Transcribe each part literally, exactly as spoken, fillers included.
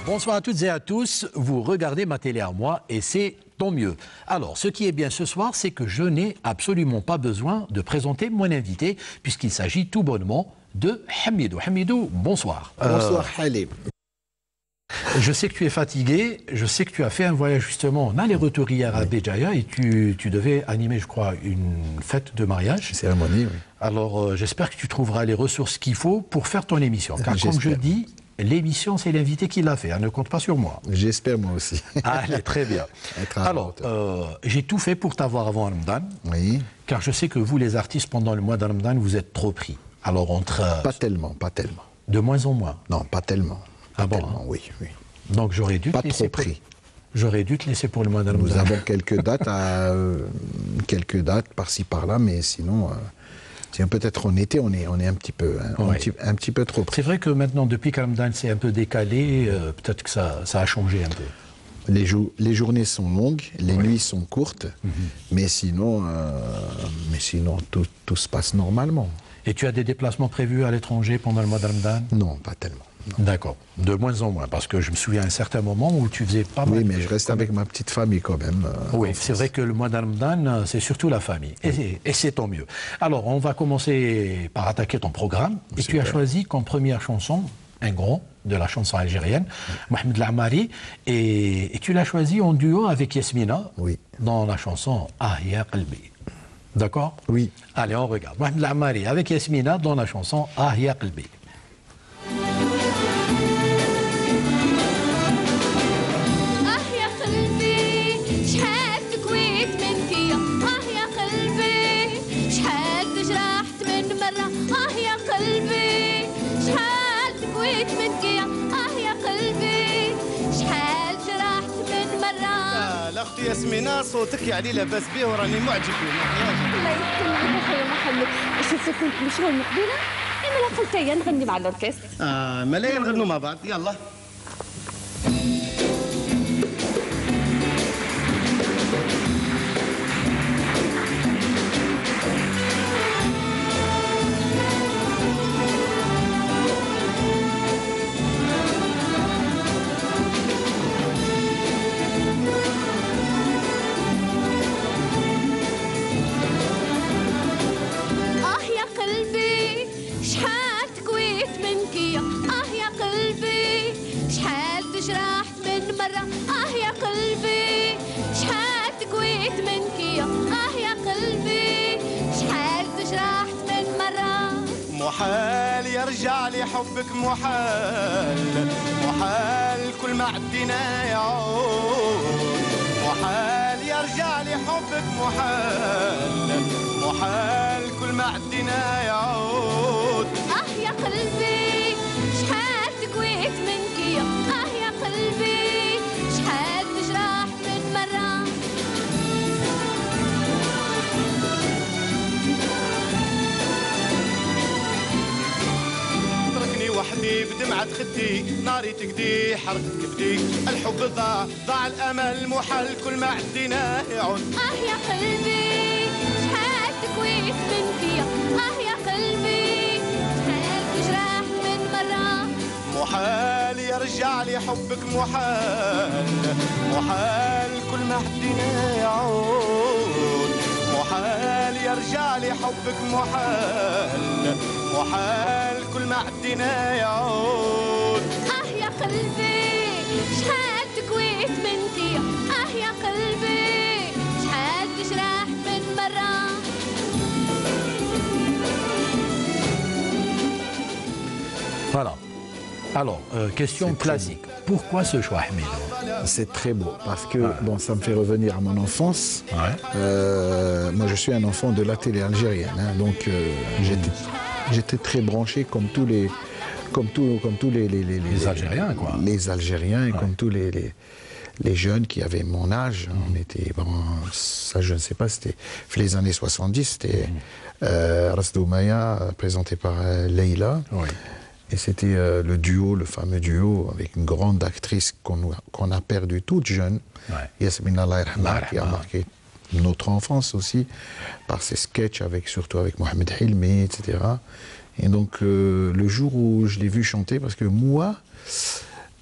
Bonsoir à toutes et à tous, vous regardez ma télé à moi et c'est tant mieux. Alors, ce qui est bien ce soir, c'est que je n'ai absolument pas besoin de présenter mon invité puisqu'il s'agit tout bonnement de Hamidou. Hamidou, bonsoir. Bonsoir euh, Halim. Je sais que tu es fatigué, je sais que tu as fait un voyage justement en aller-retour hier à Béjaïa et tu, tu devais animer, je crois, une fête de mariage. Une cérémonie, oui. Alors, euh, j'espère que tu trouveras les ressources qu'il faut pour faire ton émission. Car comme je dis, l'émission, c'est l'invité qui l'a fait, elle ne compte pas sur moi. J'espère moi aussi. Allez, très bien. Alors, euh, j'ai tout fait pour t'avoir avant Ramadan. Oui. Car je sais que vous, les artistes, pendant le mois de Ramadan, vous êtes trop pris. Alors, entre... Euh, pas tellement, pas tellement. De moins en moins. Non, pas tellement. Pas ah bon, tellement, hein. Oui, oui. Donc, j'aurais dû pas te laisser... trop pris. Pour... J'aurais dû te laisser pour le mois de Ramadan. Nous avons quelques dates, à, euh, quelques dates par-ci, par-là, mais sinon... Euh, peut-être en été, on est, on est un, petit peu, hein, ouais. un, petit, un petit peu trop pris. C'est vrai que maintenant, depuis que Ramadan c'est un peu décalé, euh, peut-être que ça, ça a changé un peu. Les, jou les journées sont longues, les ouais. nuits sont courtes, mm-hmm. mais sinon, euh, mais sinon tout, tout se passe normalement. Et tu as des déplacements prévus à l'étranger pendant le mois de Ramadan? Non, pas tellement. D'accord, de moins en moins, parce que je me souviens à un certain moment où tu faisais pas mal... Oui, mais je reste avec ma petite famille quand même. Euh, oui, c'est vrai que le mois de Ramadan, c'est surtout la famille, et, et c'est tant mieux. Alors, on va commencer par attaquer ton programme, et Super. Tu as choisi comme première chanson un grand de la chanson algérienne, oui. Mohamed Lamari, et, et tu l'as choisi en duo avec Yasmina, oui. dans la chanson Ah Ya Qalbi. D'accord? Oui. Allez, on regarde. Mohamed Lamari avec Yasmina dans la chanson Ah Ya Qalbi. اختي ياسمينة صوتك يعني لاباس به وراني معجب به. الله يسلمك اخويا محمد، شفت كنت مشغول من قبيله؟ انا لا قلت هيا نغني مع الاوركستر. اه مالا نغنوا مع بعض يلا. محال يرجع لي حبك محال محال كل ما عدينا يعود محال يرجع لي حبك محال محال كل ما عدينا يعود اه يا قلبي شحال تكويت منك يا اه يا قلبي شحال تجرح من مرة وحدي بدمعة خدي ناري تقدي حرقت كبدي الحب ضاع ضاع الامل محل كل ما عدينا يعود اه يا قلبي شحال تكويت منك يا اه يا قلبي شحال تجرح من مرة محال يرجع لي حبك محال محال كل ما عدينا يعود محال يرجع لي حبك محال محال كل ما عدينا يعود اه يا قلبي شحال تكويت منك يا اه يا قلبي شحال تجرح من مرة. Voilà. Alors, euh, question classique. Pourquoi ce choix, Hamid? C'est très beau, parce que ouais. bon, ça me fait revenir à mon enfance. Ouais. Euh, moi, je suis un enfant de la télé algérienne, hein, donc euh, j'étais, j'étais très branché comme tous les, comme tous, comme tous les, les, les, les, les Algériens, quoi. Les Algériens, et ouais. comme tous les, les, les jeunes qui avaient mon âge. Mmh. On était, bon, ça, je ne sais pas, c'était les années soixante-dix. C'était mmh. euh, Ras Doumaya, présenté par euh, Leïla. Oui. Et c'était euh, le duo, le fameux duo, avec une grande actrice qu'on qu'on a perdue toute jeune, ouais. Yasmina Allah Yarhamha, qui a marqué notre enfance aussi, par ses sketchs, avec, surtout avec Mohamed Hilmi, et cetera. Et donc, euh, le jour où je l'ai vu chanter, parce que moi,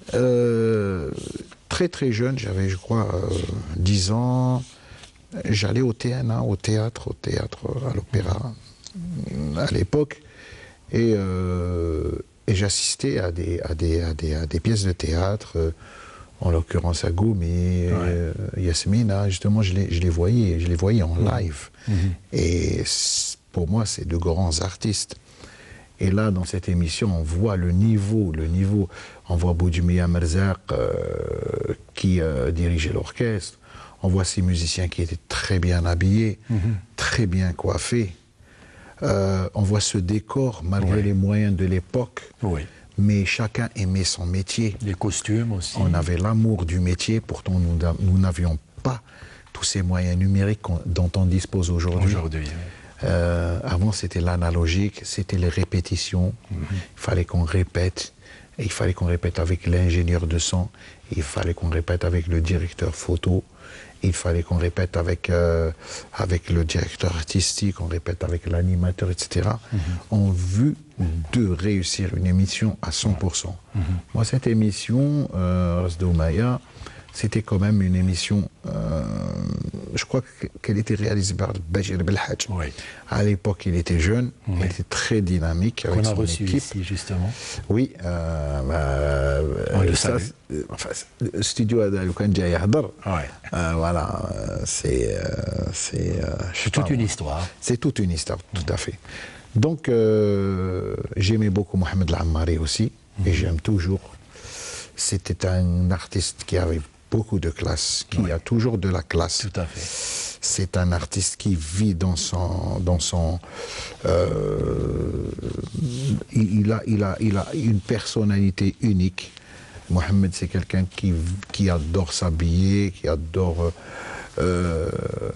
euh, Très très jeune, j'avais je crois euh, dix ans, j'allais au T N A, au théâtre, au théâtre, à l'opéra, à l'époque, et, euh, et j'assistais à des, à, des, à, des, à des pièces de théâtre, euh, en l'occurrence à Goumi, ouais. euh, Yasmina, justement je les, je les voyais, je les voyais en live. Mmh. Et pour moi, c'est de grands artistes. Et là, dans cette émission, on voit le niveau, le niveau. On voit Boudjumia Merzak euh, qui euh, dirigeait l'orchestre. On voit ces musiciens qui étaient très bien habillés, mmh. très bien coiffés. Euh, on voit ce décor, malgré oui. les moyens de l'époque. Oui. Mais chacun aimait son métier. Les costumes aussi. On avait l'amour du métier, pourtant nous n'avions pas tous ces moyens numériques dont on dispose aujourd'hui. Aujourd'hui, oui. Euh, avant, c'était l'analogique, c'était les répétitions. Mm-hmm. Il fallait qu'on répète. Et il fallait qu'on répète avec l'ingénieur de son. Il fallait qu'on répète avec le directeur photo. Il fallait qu'on répète avec, euh, avec le directeur artistique, on répète avec l'animateur, et cetera. Mm-hmm. En vue de réussir une émission à cent pour cent. Mm-hmm. Moi, cette émission, euh, Rasdou Maya, c'était quand même une émission, euh, je crois qu'elle était réalisée par Bachir Belhadj. Oui. À l'époque, il était jeune, oui. il était très dynamique avec Qu'on a son reçu équipe. Ici, justement. Oui. Euh, bah, On le ça, savait. Enfin, le studio à Daloukan Yahdar. Voilà, c'est... C'est toute une histoire. C'est toute une histoire, tout à fait. Donc, euh, j'aimais beaucoup Mohamed Al-Ammari aussi, mm-hmm. et j'aime toujours. C'était un artiste qui avait beaucoup de classe, qui oui. a toujours de la classe. Tout à fait. C'est un artiste qui vit dans son... Dans son euh, il, a, il, a, il a une personnalité unique. Mohamed, c'est quelqu'un qui, qui adore s'habiller, qui adore... Euh,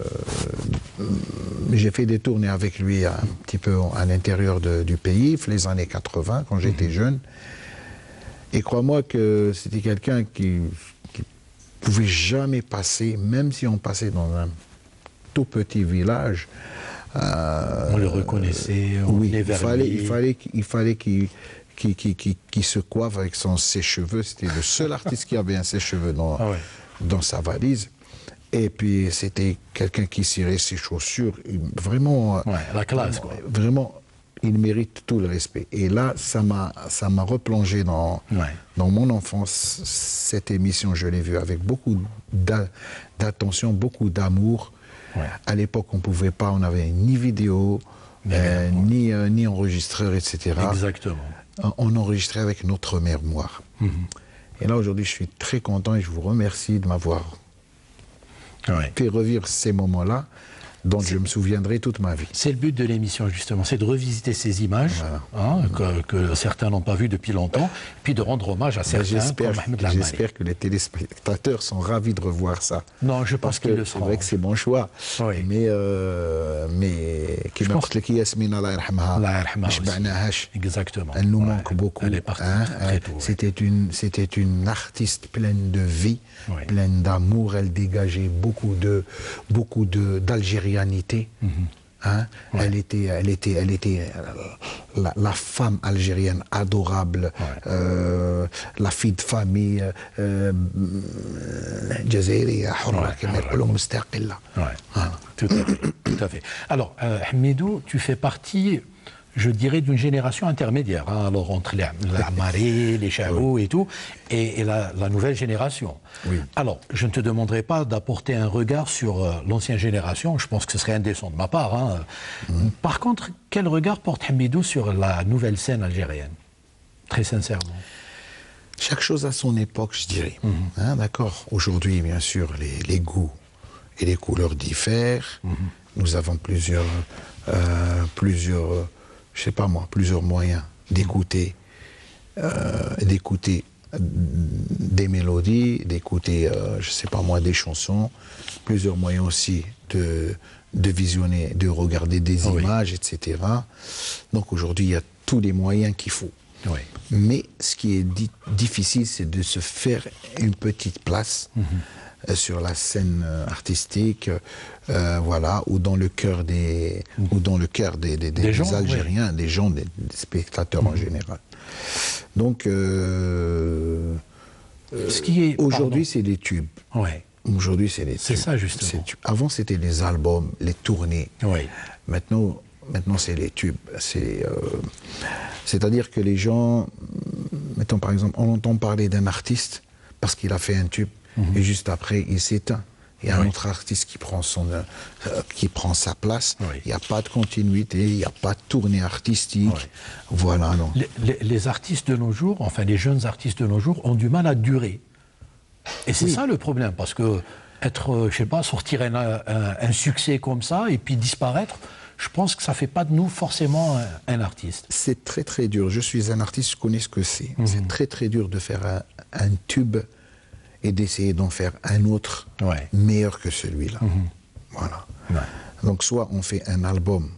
j'ai fait des tournées avec lui un petit peu à l'intérieur du pays, les années quatre-vingt, quand j'étais mmh. jeune. Et crois-moi que c'était quelqu'un qui ne pouvait jamais passer, même si on passait dans un tout petit village. Euh, on le reconnaissait, on oui, il fallait, il fallait, il fallait qu'il qu'il, qu'il, qu'il, qu'il se coiffe avec son sèche-cheveux. C'était le seul artiste qui avait un sèche-cheveux dans, ah ouais. dans sa valise. Et puis c'était quelqu'un qui cirait ses chaussures, vraiment... Ouais, la classe, quoi. Vraiment, il mérite tout le respect. Et là, ça m'a ça m'a replongé dans, ouais. dans mon enfance. Cette émission, je l'ai vue avec beaucoup d'attention, beaucoup d'amour. Ouais. À l'époque, on ne pouvait pas, on n'avait ni vidéo, euh, ni, euh, ni enregistreur, et cetera. Exactement. On enregistrait avec notre mémoire. Mm-hmm. Et là, aujourd'hui, je suis très content et je vous remercie de m'avoir ouais. fait revivre ces moments-là, dont je me souviendrai toute ma vie. C'est le but de l'émission, justement, c'est de revisiter ces images voilà. hein, que, que certains n'ont pas vues depuis longtemps, puis de rendre hommage à certains comme Mohamed Al-Ammari. J'espère que les téléspectateurs sont ravis de revoir ça. Non, je pense qu'ils le seront. C'est vrai que c'est mon choix. Oui. Mais, euh, mais qui m'a dit que Yasmine, Allah yarhamha, exactement. Elle nous manque ouais. beaucoup. Elle est partie hein, très tôt. C'était ouais. une, c'était une artiste pleine de vie, oui. pleine d'amour. Elle dégageait beaucoup de, beaucoup de d'Algérie. Mm-hmm. Hein? Ouais. Elle était, elle était, elle était euh, la, la femme algérienne adorable, ouais. euh, la fille de famille, Jazairi, tout à fait, tout à fait. Alors, euh, Hamidou, tu fais partie, je dirais, d'une génération intermédiaire, hein, alors entre les Ammari, les Chahou oui. et tout, et, et la, la nouvelle génération. Oui. Alors, je ne te demanderai pas d'apporter un regard sur euh, l'ancienne génération, je pense que ce serait indécent de ma part. Hein. Mm. Par contre, quel regard porte Hamidou sur la nouvelle scène algérienne? Très sincèrement. Chaque chose a son époque, je dirais. Mm-hmm. hein, d'accord. Aujourd'hui, bien sûr, les, les goûts et les couleurs diffèrent. Mm-hmm. Nous avons plusieurs... Euh, plusieurs je sais pas moi, plusieurs moyens d'écouter, euh, d'écouter des mélodies, d'écouter, euh, je sais pas moi, des chansons, plusieurs moyens aussi de, de visionner, de regarder des oh images, oui. et cetera. Donc aujourd'hui, il y a tous les moyens qu'il faut. Oui. Mais ce qui est dit, difficile, c'est de se faire une petite place mm-hmm. euh, sur la scène artistique, euh, voilà, ou dans le cœur des, mm-hmm. ou dans le cœur des, des, des, des, gens, des Algériens, oui. des gens, des, des spectateurs mm-hmm. en général. Donc, euh, euh, Ce qui est... aujourd'hui, c'est les tubes. Ouais. Aujourd'hui, c'est les tubes. C'est ça, justement. C'est- Avant, c'était les albums, les tournées. Oui. Maintenant, maintenant c'est les tubes. C'est, euh, c'est-à-dire que les gens, mettons par exemple, on entend parler d'un artiste parce qu'il a fait un tube, mm-hmm. et juste après, il s'éteint. Il y a oui. un autre artiste qui prend, son, euh, qui prend sa place. Oui. Il n'y a pas de continuité, il n'y a pas de tournée artistique. Oui. Voilà, non. Les, les, les artistes de nos jours, enfin les jeunes artistes de nos jours, ont du mal à durer. Et c'est oui. ça le problème, parce que être, je sais pas, sortir un, un, un succès comme ça et puis disparaître, je pense que ça ne fait pas de nous forcément un, un artiste. C'est très très dur. Je suis un artiste, je connais ce que c'est. Mm-hmm. C'est très très dur de faire un, un tube et d'essayer d'en faire un autre ouais. meilleur que celui-là. Mm-hmm. Voilà. Ouais. Donc soit on fait un album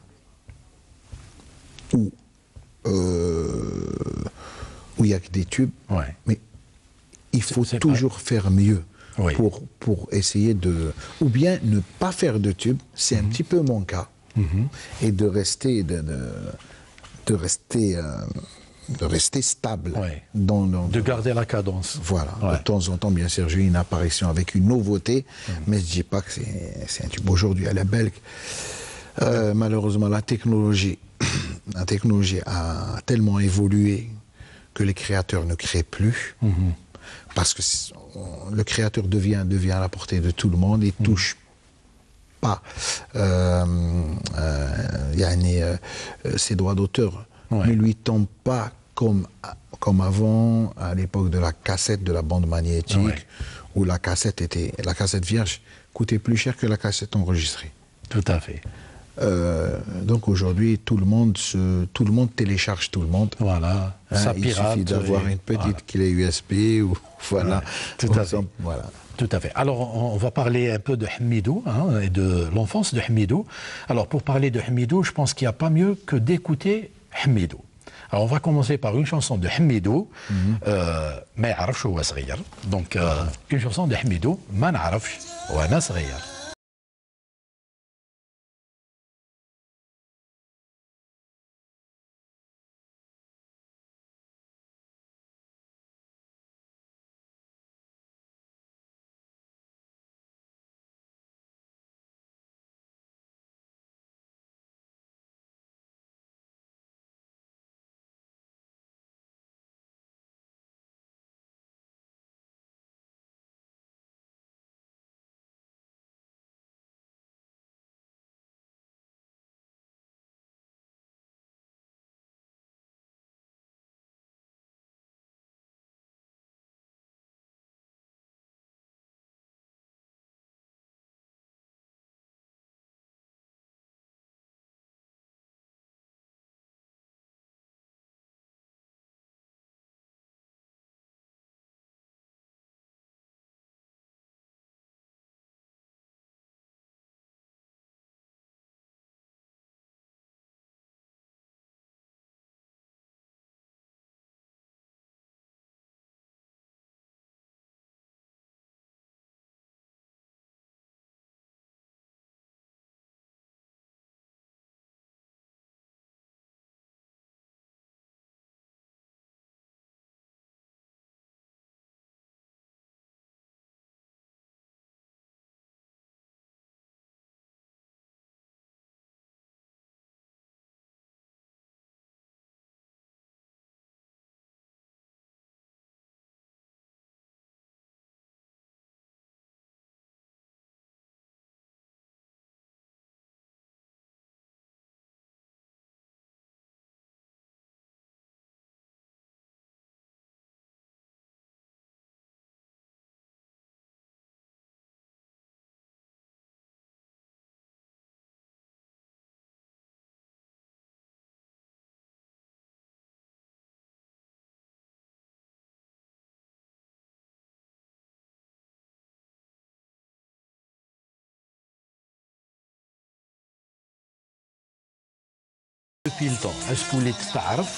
où euh, où il n'y a que des tubes, ouais. mais il faut c'est, c'est toujours pas... faire mieux oui. pour, pour essayer de... Ou bien ne pas faire de tubes, c'est mm-hmm. un petit peu mon cas, mm-hmm. et de rester... De, de, de rester euh, de rester stable. Ouais. Dans, dans, de garder la cadence. Voilà. Ouais. De temps en temps, bien sûr, j'ai une apparition avec une nouveauté, mmh. mais je ne dis pas que c'est, c'est un tube. Aujourd'hui, à la Belgique, euh, malheureusement, la technologie, la technologie a tellement évolué que les créateurs ne créent plus, mmh. parce que le créateur devient, devient à la portée de tout le monde et mmh. touche pas euh, euh, yani, euh, ses droits d'auteur. Ouais. Ne lui tombe pas comme, comme avant, à l'époque de la cassette, de la bande magnétique, ouais. où la cassette était, la cassette vierge coûtait plus cher que la cassette enregistrée. Tout à fait. Euh, donc aujourd'hui, tout le monde se, tout le monde télécharge tout le monde. Voilà. Hein, ça il pirate suffit d'avoir et... une petite voilà. clé U S B ou voilà. Ouais. Tout à fait. Voilà. Tout à fait. Alors, on va parler un peu de Hamidou hein, et de l'enfance de Hamidou. Alors, pour parler de Hamidou, je pense qu'il n'y a pas mieux que d'écouter Hamidou. Alors, on va commencer par une chanson de Hamidou, Ma ya'rafsh wa صغير. Donc, euh, une chanson de Hamidou, Ma na'rafsh wa ana صغير. Depuis le temps, est-ce que vous l'êtes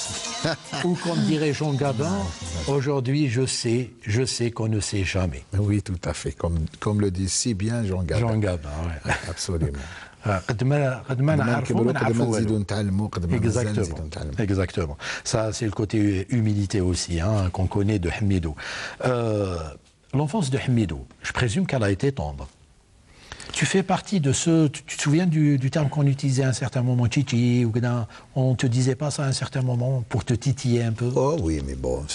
tarf ou comme dirait Jean Gabin, aujourd'hui je sais, je sais qu'on ne sait jamais. Oui, tout à fait, comme, comme le dit si bien Jean Gabin. Jean Gabin, oui. Absolument. Exactement. Ça, c'est le côté humilité aussi, hein, qu'on connaît de Hamidou. Euh, L'enfance de Hamidou, je présume qu'elle a été tendre. Tu fais partie de ceux... Tu, tu te souviens du, du terme qu'on utilisait à un certain moment, titi, ou on ne te disait pas ça à un certain moment pour te titiller un peu? Oh oui, mais bon,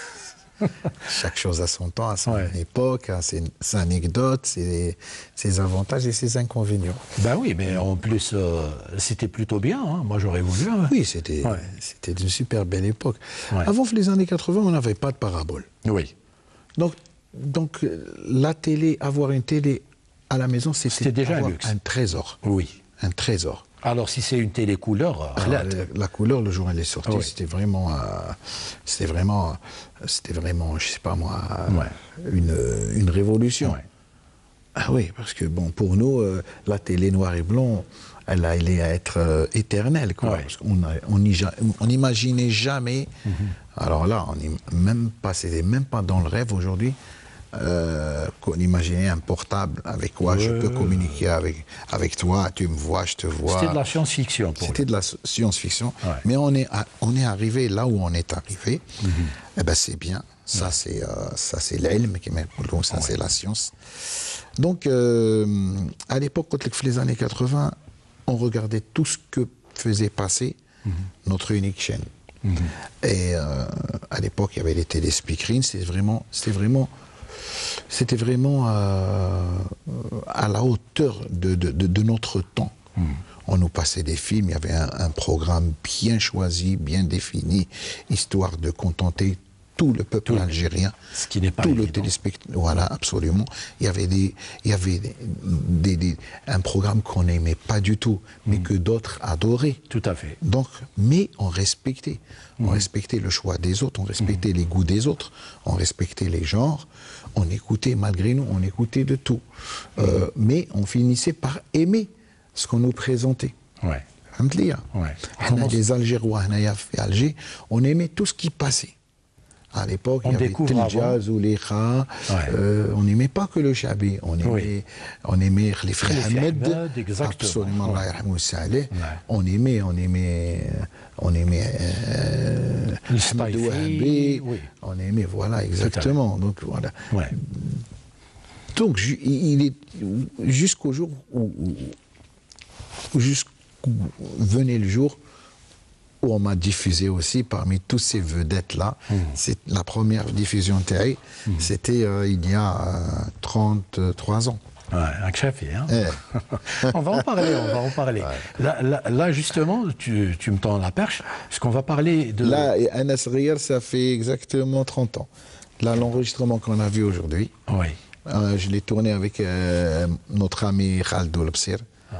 chaque chose a son temps, à son ouais. époque, hein, ses, ses anecdotes, ses, ses avantages et ses inconvénients. Ben oui, mais en plus, euh, c'était plutôt bien, hein. Moi j'aurais voulu. Hein. Oui, c'était ouais. une super belle époque. Ouais. Avant les années quatre-vingt, on n'avait pas de parabole. Oui. Donc, donc la télé, avoir une télé à la maison, c'était déjà un luxe. Un trésor. Oui. Un trésor. Alors si c'est une télé couleur, la, la couleur le jour où elle est sortie, oui. c'était vraiment, euh, c'était vraiment, c'était vraiment, je sais pas moi, ouais. une, une révolution. Ouais. Ah oui, parce que bon, pour nous, euh, la télé noir et blanc, elle a, elle est à être euh, éternelle, quoi. Ouais. Parce qu'on on n'imaginait jamais. Mm-hmm. Alors là, on n'est même pas, c'était même pas dans le rêve aujourd'hui. Euh, qu'on imaginait un portable avec quoi ouais. je peux communiquer avec, avec toi, tu me vois, je te vois. C'était de la science-fiction. C'était de la science-fiction, ouais. mais on est, à, on est arrivé là où on est arrivé. Mm-hmm. Eh ben c'est bien, ça ouais. c'est euh, ça c'est l'ilm, ça ouais. c'est la science. Donc euh, à l'époque, quand les années quatre-vingt, on regardait tout ce que faisait passer mm-hmm. notre unique chaîne. Mm-hmm. Et euh, à l'époque, il y avait les téléspeakerines, c'était vraiment, c'était vraiment C'était vraiment euh, à la hauteur de, de, de, de notre temps. Mmh. On nous passait des films, il y avait un, un programme bien choisi, bien défini, histoire de contenter tout le peuple tout algérien. Ce qui n'est pas tout évident. le téléspectateur. Voilà, absolument. Il y avait, des, il y avait des, des, des, un programme qu'on n'aimait pas du tout, mais mmh. que d'autres adoraient. Tout à fait. Donc, mais on respectait. Mmh. On respectait le choix des autres, on respectait mmh. les goûts des autres, on respectait les genres. On écoutait, malgré nous, on écoutait de tout. Mmh. Euh, mais on finissait par aimer ce qu'on nous présentait. Ouais. Ouais. On a des Algérois, à Alger, on aimait tout ce qui passait. À l'époque, il y avait le jazz ou les kha. Ouais. Euh, on n'aimait pas que le chabi. On aimait, oui. on aimait les frères Ahmed. Absolument. Ouais. On aimait, on aimait, on aimait euh, le Wahbi. Oui. On aimait, voilà, exactement. Donc voilà. Ouais. Donc il est jusqu'au jour où, où jusqu'où venait le jour où on m'a diffusé aussi parmi tous ces vedettes-là. Mmh. C'est la première diffusion télé, mmh. c'était euh, il y a euh, trente-trois ans. Ouais, un chafi, hein. Eh. On va en parler, on va en parler. Ouais. Là, là, là, justement, tu, tu me tends la perche, parce qu'on va parler de... Là, Anas Riyar, ça fait exactement trente ans. Là, l'enregistrement qu'on a vu aujourd'hui, oui. euh, je l'ai tourné avec euh, notre ami Khaled Oulbsir.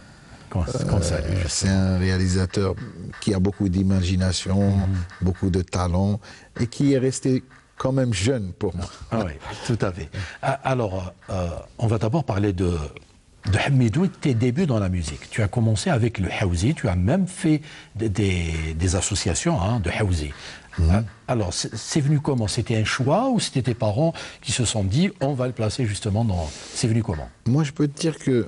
Euh, c'est un réalisateur qui a beaucoup d'imagination, mmh. beaucoup de talent et qui est resté quand même jeune pour moi. Ah oui, tout à fait. Alors, euh, on va d'abord parler de, de Hamidou et de tes débuts dans la musique. Tu as commencé avec le Haouzi, tu as même fait des, des, des associations hein, de Haouzi. Mmh. Alors, c'est venu comment? C'était un choix ou c'était tes parents qui se sont dit on va le placer justement dans... C'est venu comment? Moi, je peux te dire que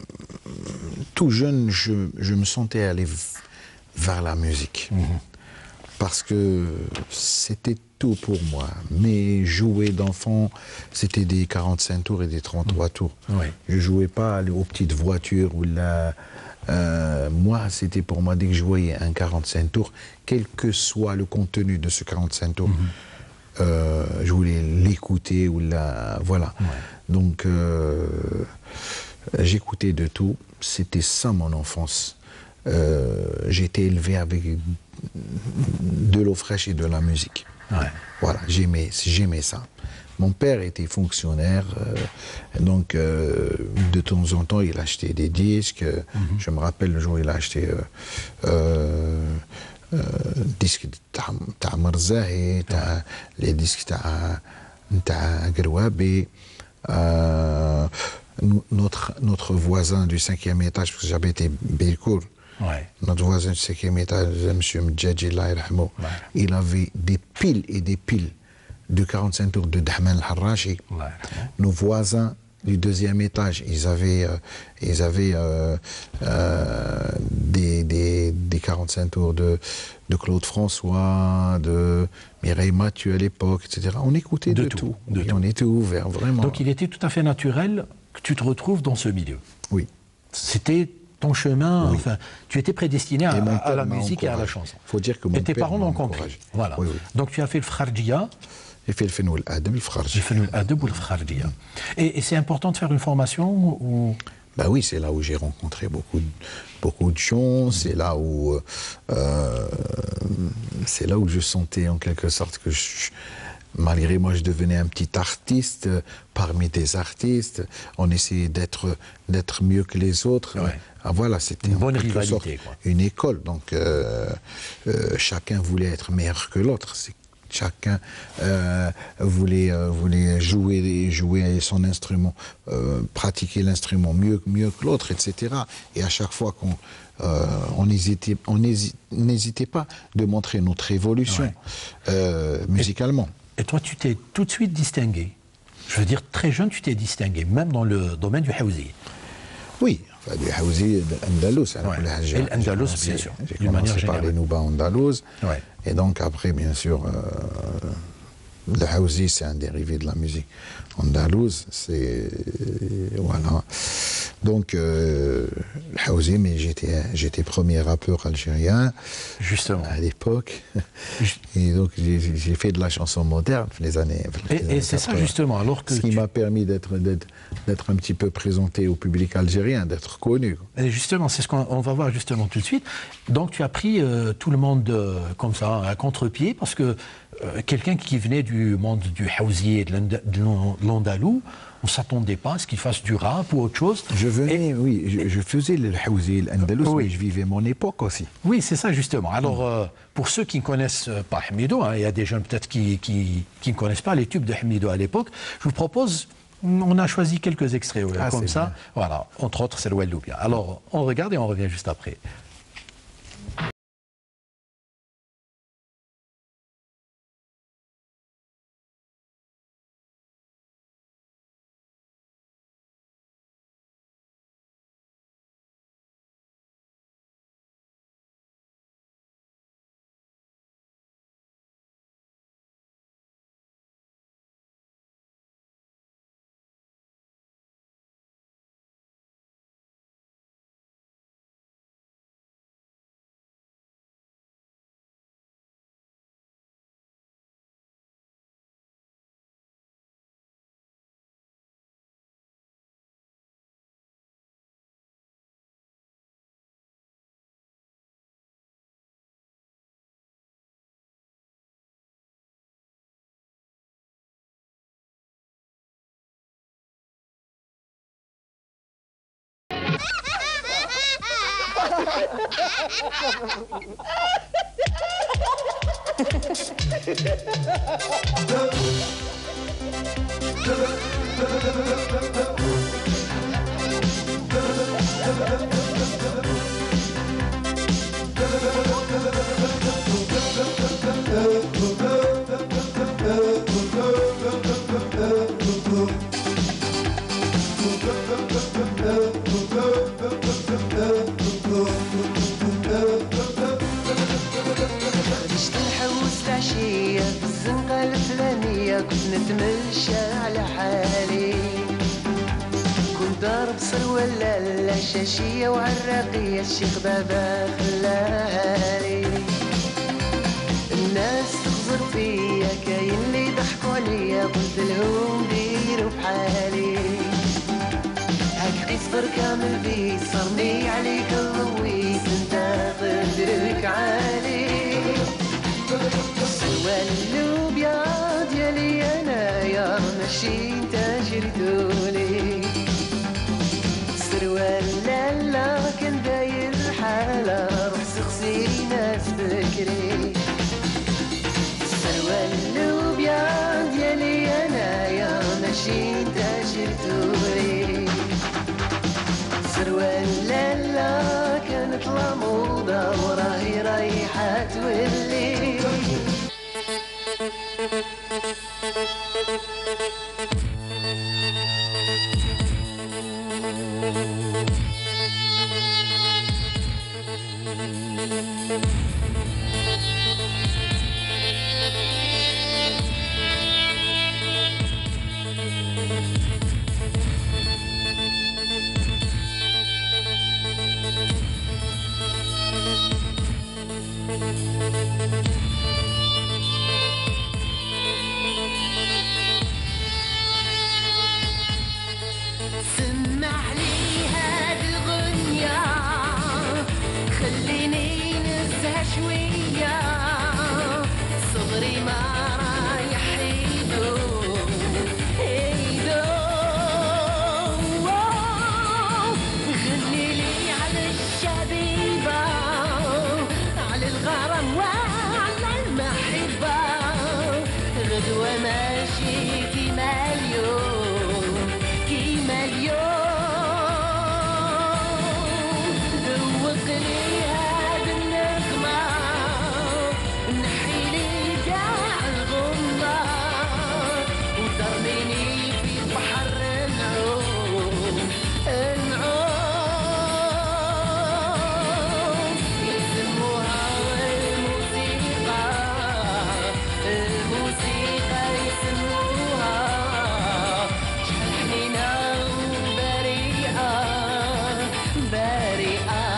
tout jeune, je, je me sentais aller vers la musique. Mmh. Parce que c'était tout pour moi. Mes jouets d'enfant, c'était des quarante-cinq tours et des trente-trois mmh. tours. Oui. Je ne jouais pas aux petites voitures ou la... Euh, moi, c'était pour moi, dès que je voyais un quarante-cinq tours, quel que soit le contenu de ce quarante-cinq tours, mmh. euh, je voulais l'écouter ou la... Voilà. Ouais. Donc, euh, j'écoutais de tout. C'était ça, mon enfance. Euh, j'ai été élevé avec de l'eau fraîche et de la musique. Ouais. Voilà, j'aimais, j'aimais ça. Mon père était fonctionnaire, euh, donc euh, de temps en temps il achetait des disques. Mm-hmm. Je me rappelle le jour où il a acheté euh, euh, euh, disques de Marzahi, les disques de Grouabi. Euh, notre, notre voisin du cinquième étage, parce que j'habitais Belcourt, ouais. notre voisin du cinquième étage, M. Mdjadji, ouais. il avait des piles et des piles de quarante-cinq tours de Dahman al-Harrachi. Ouais. Nos voisins du deuxième étage, ils avaient, euh, ils avaient euh, euh, des, des, des quarante-cinq tours de, de Claude François, de Mireille Mathieu à l'époque, et cetera. On écoutait de, de tout. tout. De oui, tout. On était ouvert, vraiment. Donc il était tout à fait naturel que tu te retrouves dans ce milieu. Oui. C'était ton chemin, oui. Enfin, tu étais prédestiné à, à la musique et à la chanson. Il faut dire que mon et tes père parents l'ont compris. Voilà. Oui, oui. Donc tu as fait le Kharjia. J'ai fait le Fenn ou l'Adab, le Kharjia. Le Fenn ou l'Adab ou le Kharjia. Et, et c'est important de faire une formation ou... Ben oui, c'est là où j'ai rencontré beaucoup de, beaucoup de gens. C'est là où, euh, c'est là où je sentais en quelque sorte que je, malgré moi, je devenais un petit artiste parmi des artistes. On essayait d'être d'être mieux que les autres. Ouais. Ah, voilà, c'était une bonne rivalité, quoi. Une école. Donc euh, euh, chacun voulait être meilleur que l'autre. Chacun euh, voulait, euh, voulait jouer, jouer son instrument, euh, pratiquer l'instrument mieux, mieux que l'autre, et cetera. Et à chaque fois qu'on euh, on n'hésitait on n'hésitait pas de montrer notre évolution ouais. euh, musicalement. Et, et toi, tu t'es tout de suite distingué. Je veux dire, très jeune, tu t'es distingué, même dans le domaine du Haouzi. Oui, enfin, du Haouzi, de l'Andalous. Ouais. Et l'Andalous, bien sûr. J'ai commencé par les Nouba Andalous. Ouais. Et donc après, bien sûr, euh, le Haouzi, c'est un dérivé de la musique andalouse. C'est voilà. Donc euh, le Haouzi, mais j'étais j'étais premier rappeur algérien. Justement. À l'époque. Et donc j'ai fait de la chanson moderne les années. Les et années et c'est ça justement. Alors que ce qui tu... m'a permis d'être d'être un petit peu présenté au public algérien, d'être connu. Et justement, c'est ce qu'on va voir justement tout de suite. Donc tu as pris euh, tout le monde euh, comme ça à contre-pied parce que euh, quelqu'un qui venait du monde du Haouzi et de l'Andalou, on ne s'attendait pas à ce qu'il fasse du rap ou autre chose. Je venais, et... oui, je, je faisais le Haouzi et l'Andalous, oui. Mais je vivais mon époque aussi. Oui, c'est ça justement. Alors, euh, pour ceux qui ne connaissent pas Hamido, hein, il y a des jeunes peut-être qui, qui, qui ne connaissent pas les tubes de Hamido à l'époque, je vous propose, on a choisi quelques extraits ouais, ah, comme ça. Bien. Voilà, entre autres, c'est le Walloubia. Alors, on regarde et on revient juste après. نتمشى على حالي كنت ضارب سروالة الشاشية وعالراقية الشيخ بابا خلاهالي الناس تخزر فيا كاين اللي ضحكوا عليا قلت لهم ديروا بحالي هاك قصر كامل بيس صرني عليك الضويس انت قدرك عالي سروال الابيض يلي انا يا ماشي انت شريتولي سروال لالا كان داير حالة روح سقسي ناس بكري سروال الابيض يلي انا يا ماشي انت شريتولي سروال لالا كانت لا موضة وراهي رايحة تولي اسمح لي هاد الغنية خليني ننسى شوية صغري ما رايح يدوم يدوم غني لي على الشبيبة على الغرام وعلى المحبة غدوة ماشي كيما اليوم كيما اليوم ذوق لي هاد النغمة نحي لي كاع الغمة وترميني في بحر نعوم نعوم يسموها الموسيقى الموسيقى يسموها شحال حنينة وبريئة بريئة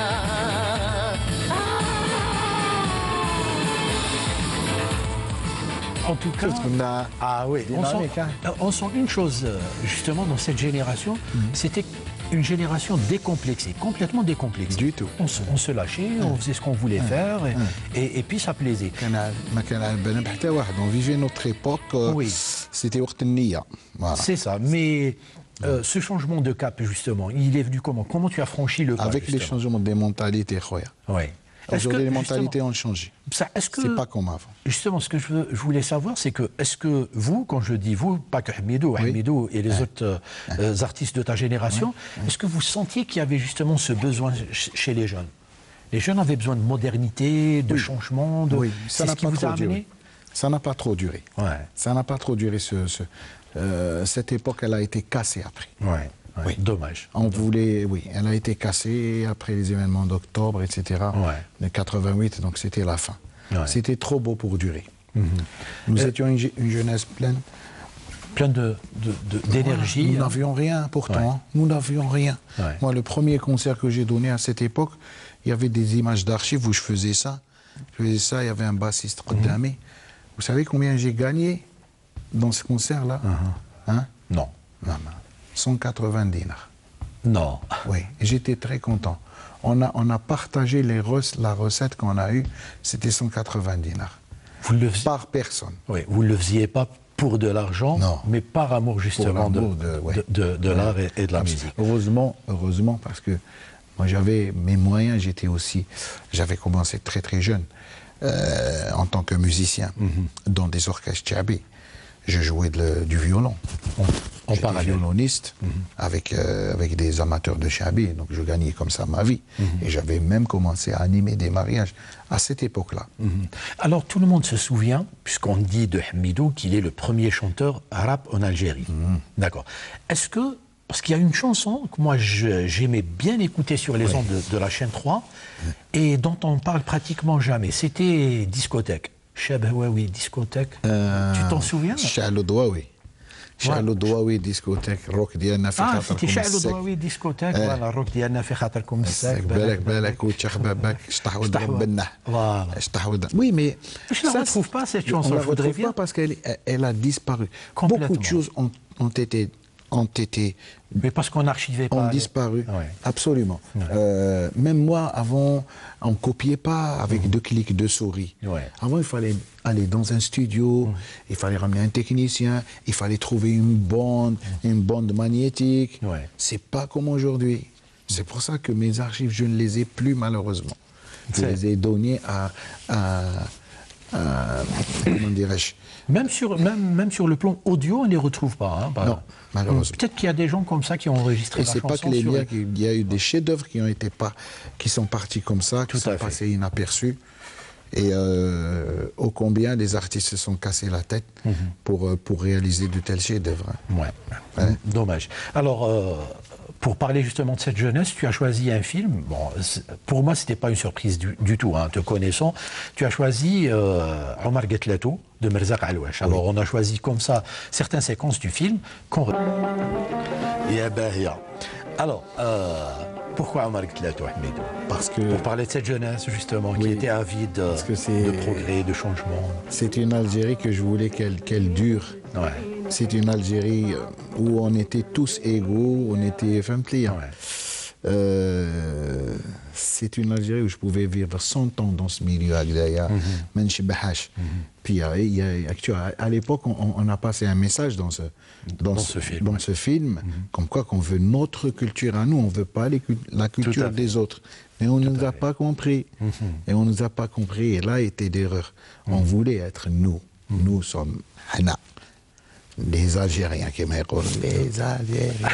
En tout cas, ah oui, on sent, on sent une chose euh, justement dans cette génération, mm. c'était une génération décomplexée, complètement décomplexée. Du tout. On, se- on se lâchait, on faisait ce qu'on voulait faire, et, et, et puis ça plaisait. كان ما كان على بالنا بحتى واحد on vivait notre époque euh, Oui. c'était وقت النية voilà. C'est ça, mais euh, ce changement de cap justement, il est venu comment? Comment tu as franchi le pas avec les justement? changements des mentalités خويا. Ouais. Est-ce que, Aujourd'hui les justement, mentalités ont changé. ça, est-ce que C'est pas comme avant. Justement, ce que je, veux- je voulais savoir, c'est que, est-ce que vous, quand je dis vous, pas que Hamidou, Oui. Hamidou et les autres euh, euh, artistes de ta génération, est-ce que vous sentiez qu'il y avait justement ce besoin ch- chez les jeunes? Les jeunes avaient besoin de modernité, de changement, de... Oui, ça c'est n'a ce qui pas vous a trop duré. amené? Ça n'a pas trop duré. Ouais. Ça n'a pas trop duré. Ce, ce- euh, cette époque, elle a été cassée après. Ouais. ouais. Oui. Dommage. On voulait, oui, elle a été cassée après les événements d'octobre, et cetera. Ouais. De quatre-vingt-huit, donc c'était la fin. Ouais. C'était trop beau pour durer. Nous Euh, étions une, je- une jeunesse pleine. Plein de, de- de- d'énergie. Nous hein. n'avions rien pourtant. Ouais. hein. Nous n'avions rien. Ouais. Moi, le premier concert que j'ai donné à cette époque, il y avait des images d'archives où je faisais ça. Je faisais ça, il y avait un bassiste Kodami. Vous savez combien j'ai gagné dans ce concert-là hein Non. Non, non. cent quatre-vingts dinars. Non. Oui, et j'étais très content. On a, on a partagé les rec- la recette qu'on a eue, c'était cent quatre-vingts dinars. Vous le, fais- Par personne. oui, vous le faisiez pas pour de l'argent, Non. mais par amour justement l'amour de, de- ouais. de, de- de l'art et, et de la Absolument. musique. Heureusement, heureusement, parce que moi j'avais mes moyens, j'étais aussi, j'avais commencé très très jeune euh, en tant que musicien dans des orchestres tchabis. Je jouais de le- du violon. En J'étais parallèle. violoniste avec, euh, avec des amateurs de chabi, donc je gagnais comme ça ma vie. Et j'avais même commencé à animer des mariages à cette époque-là. Mhm. Alors tout le monde se souvient, puisqu'on dit de Hamidou qu'il est le premier chanteur arabe en Algérie. D'accord. Est-ce que, parce qu'il y a une chanson que moi je- j'aimais bien écouter sur les ondes de, de la chaîne trois, et dont on parle pratiquement jamais, c'était Discothèque. Chabhaoui, Discothèque. Tu t'en souviens? Chalo Douaoui. Chalo Douaoui, discothèque, rock ديالنا في Ah, خاطركم c'était Chalo السك. Douaoui, Discothèque, voilà, rock ديالنا في خاطركم الساك. بالك بالك وتشخ بابك شطح وضرب بالنح Voilà. شطح وضرب Oui, mais Je ne la ça, retrouve pas, cette on chanson, la je voudrais retrouve bien. pas parce qu'elle elle- elle a disparu. Complètement. Beaucoup de choses ont, ont été ont été Mais parce qu'on n'archivait pas. ont disparu. Ouais. Absolument. Ouais. Euh, même moi, avant, on ne copiait pas avec deux clics de souris. Ouais. Avant, il fallait aller dans un studio, il fallait ramener un technicien, il fallait trouver une bande, une bande magnétique. Ouais. C'est pas comme aujourd'hui. C'est pour ça que mes archives, je ne les ai plus malheureusement. Je C'est- les ai données à, à, à- comment dirais-je? Même sur, même, même sur le plan audio, on ne les retrouve pas. Hein, par- Non, malheureusement. Peut-être qu'il y a des gens comme ça qui ont enregistré Et la c'est chanson. pas que les sur- liens, il y a eu des chefs-d'œuvre qui ont été pas, qui sont partis comme ça, qui Tout sont à fait. passés inaperçus. Et euh, ô combien les artistes se sont cassés la tête pour, euh, pour réaliser de tels chefs-d'œuvre. Ouais. Dommage. Alors, euh, pour parler justement de cette jeunesse, tu as choisi un film. Bon, c'est- pour moi, c'était pas une surprise du, du tout, hein, te connaissant. Tu as choisi euh, Omar Getlatou de Merzak Alouache. Alors, on a choisi comme ça certaines séquences du film qu'on. re- Ya Bahia. Alors, euh, pourquoi Omar Getlatou, Hamidou? Parce que Pour parler de cette jeunesse, justement, qui Oui. était avide euh, Parce que c'est- de progrès, de changement. c'est une Algérie que je voulais qu'elle qu'elle dure. Ouais. c'est une Algérie où on était tous égaux, on était familiers. Euh, c'est une Algérie où je pouvais vivre cent ans dans ce milieu agdaya, Menchibahash. Puis à, à l'époque, on, on a passé un message dans ce, dans dans ce, ce film, dans ouais. ce film mm-hmm. comme quoi qu'on veut notre culture à nous, on ne veut pas les, la culture des autres. Mais on ne nous a pas compris. Mm-hmm. Et on ne nous a pas compris. Et là était d'erreur. Mm-hmm. On voulait être nous. Mm-hmm. Nous sommes Hana. Les Algériens qui m'écoutent. Les Algériens.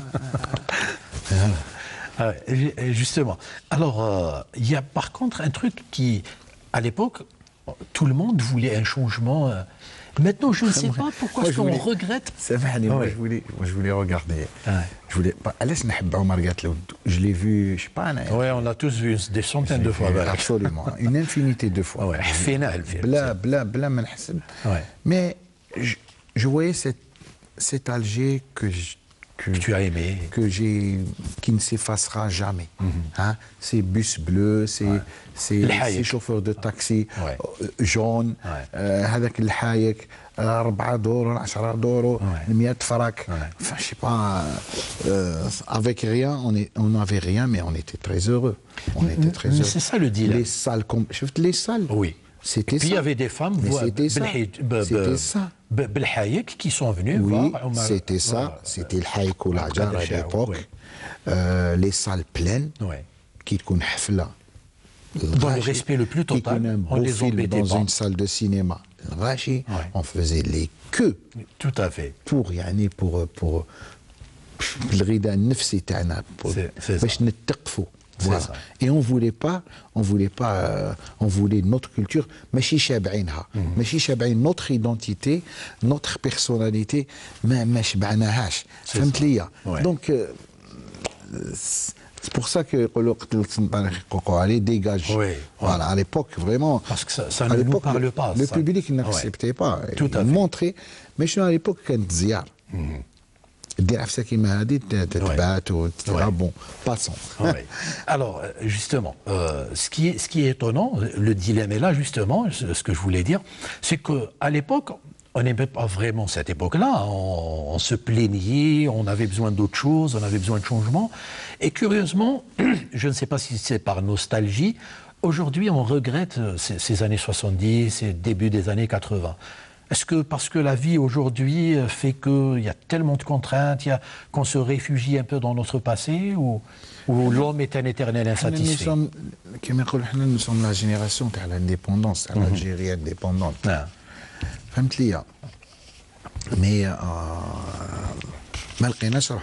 Ah, justement. Alors, il euh, y a par contre un truc qui, à l'époque, tout le monde voulait un changement. Euh, maintenant, je ne sais pas pourquoi est-ce qu'on regrette. C'est vrai, moi, ouais. je voulais, moi, je voulais regarder. Ah. Je voulais. Je l'ai vu, je sais pas. Oui, on l'a tous vu des centaines de fois. Absolument, une infinité de fois. Ouais, bla, bla, bla, ouais. Mais je, je voyais cette, cet Alger que je, Que, que tu as aimé. Que j'ai, qui ne s'effacera jamais. Mm-hmm. Hein? Ces bus bleus, ces, ouais. ces, ces chauffeurs de taxi ouais. jaunes, هذاك الحايك أربعة دورو عشرة دورو مية فرق. Enfin, je sais pas. Euh, avec rien, on n'avait rien, mais on était très heureux. On était très mais heureux. C'est ça le deal. Les salles, les salles. Oui. C'était ça. Puis il y avait des femmes, c'était ça. C'était ça. Belhaïk qui sont venus oui, voir. C'était ça. C'était le Haïk ou l'Adjar à l'époque. Oui. Euh, les salles pleines, oui. qui sont hafla. Dans le respect le plus total, un on les film dans pas. une salle de cinéma. Rachi, oui. on faisait les queues. Tout à fait. Pour yani pour pour le rida nefsi تاعنا باش نتقفوا. Voilà. Et on voulait pas, on voulait pas, euh, on voulait notre culture, ماشي شابعينها, ماشي شابعين notre identité, notre personnalité, ما ما شبعناهاش. فهمت ليا. Donc euh, c'est pour ça que allez dégage. Oui, voilà, à l'époque vraiment. Parce que ça, ça ne nous parle pas. Le ça. public n'acceptait ouais. pas. Tout à fait. Montrer, mais je à l'époque كانت زيار. Bon, passons. Oui. Alors, justement, euh, ce, qui est, ce qui est étonnant, le dilemme est là, justement, ce que je voulais dire, c'est qu'à l'époque, on n'aimait pas vraiment cette époque-là. On, on se plaignait, on avait besoin d'autre chose, on avait besoin de changement. Et curieusement, je ne sais pas si c'est par nostalgie, aujourd'hui, on regrette ces, ces années soixante-dix, ces débuts des années quatre-vingts. Est-ce que parce que la vie aujourd'hui fait qu'il y a tellement de contraintes, qu'on se réfugie un peu dans notre passé, ou, ou l'homme est un éternel insatisfait? Nous sommes, nous sommes la génération de l'indépendance, mm-hmm. l'Algérie indépendante. Ah. Mais malgré ça,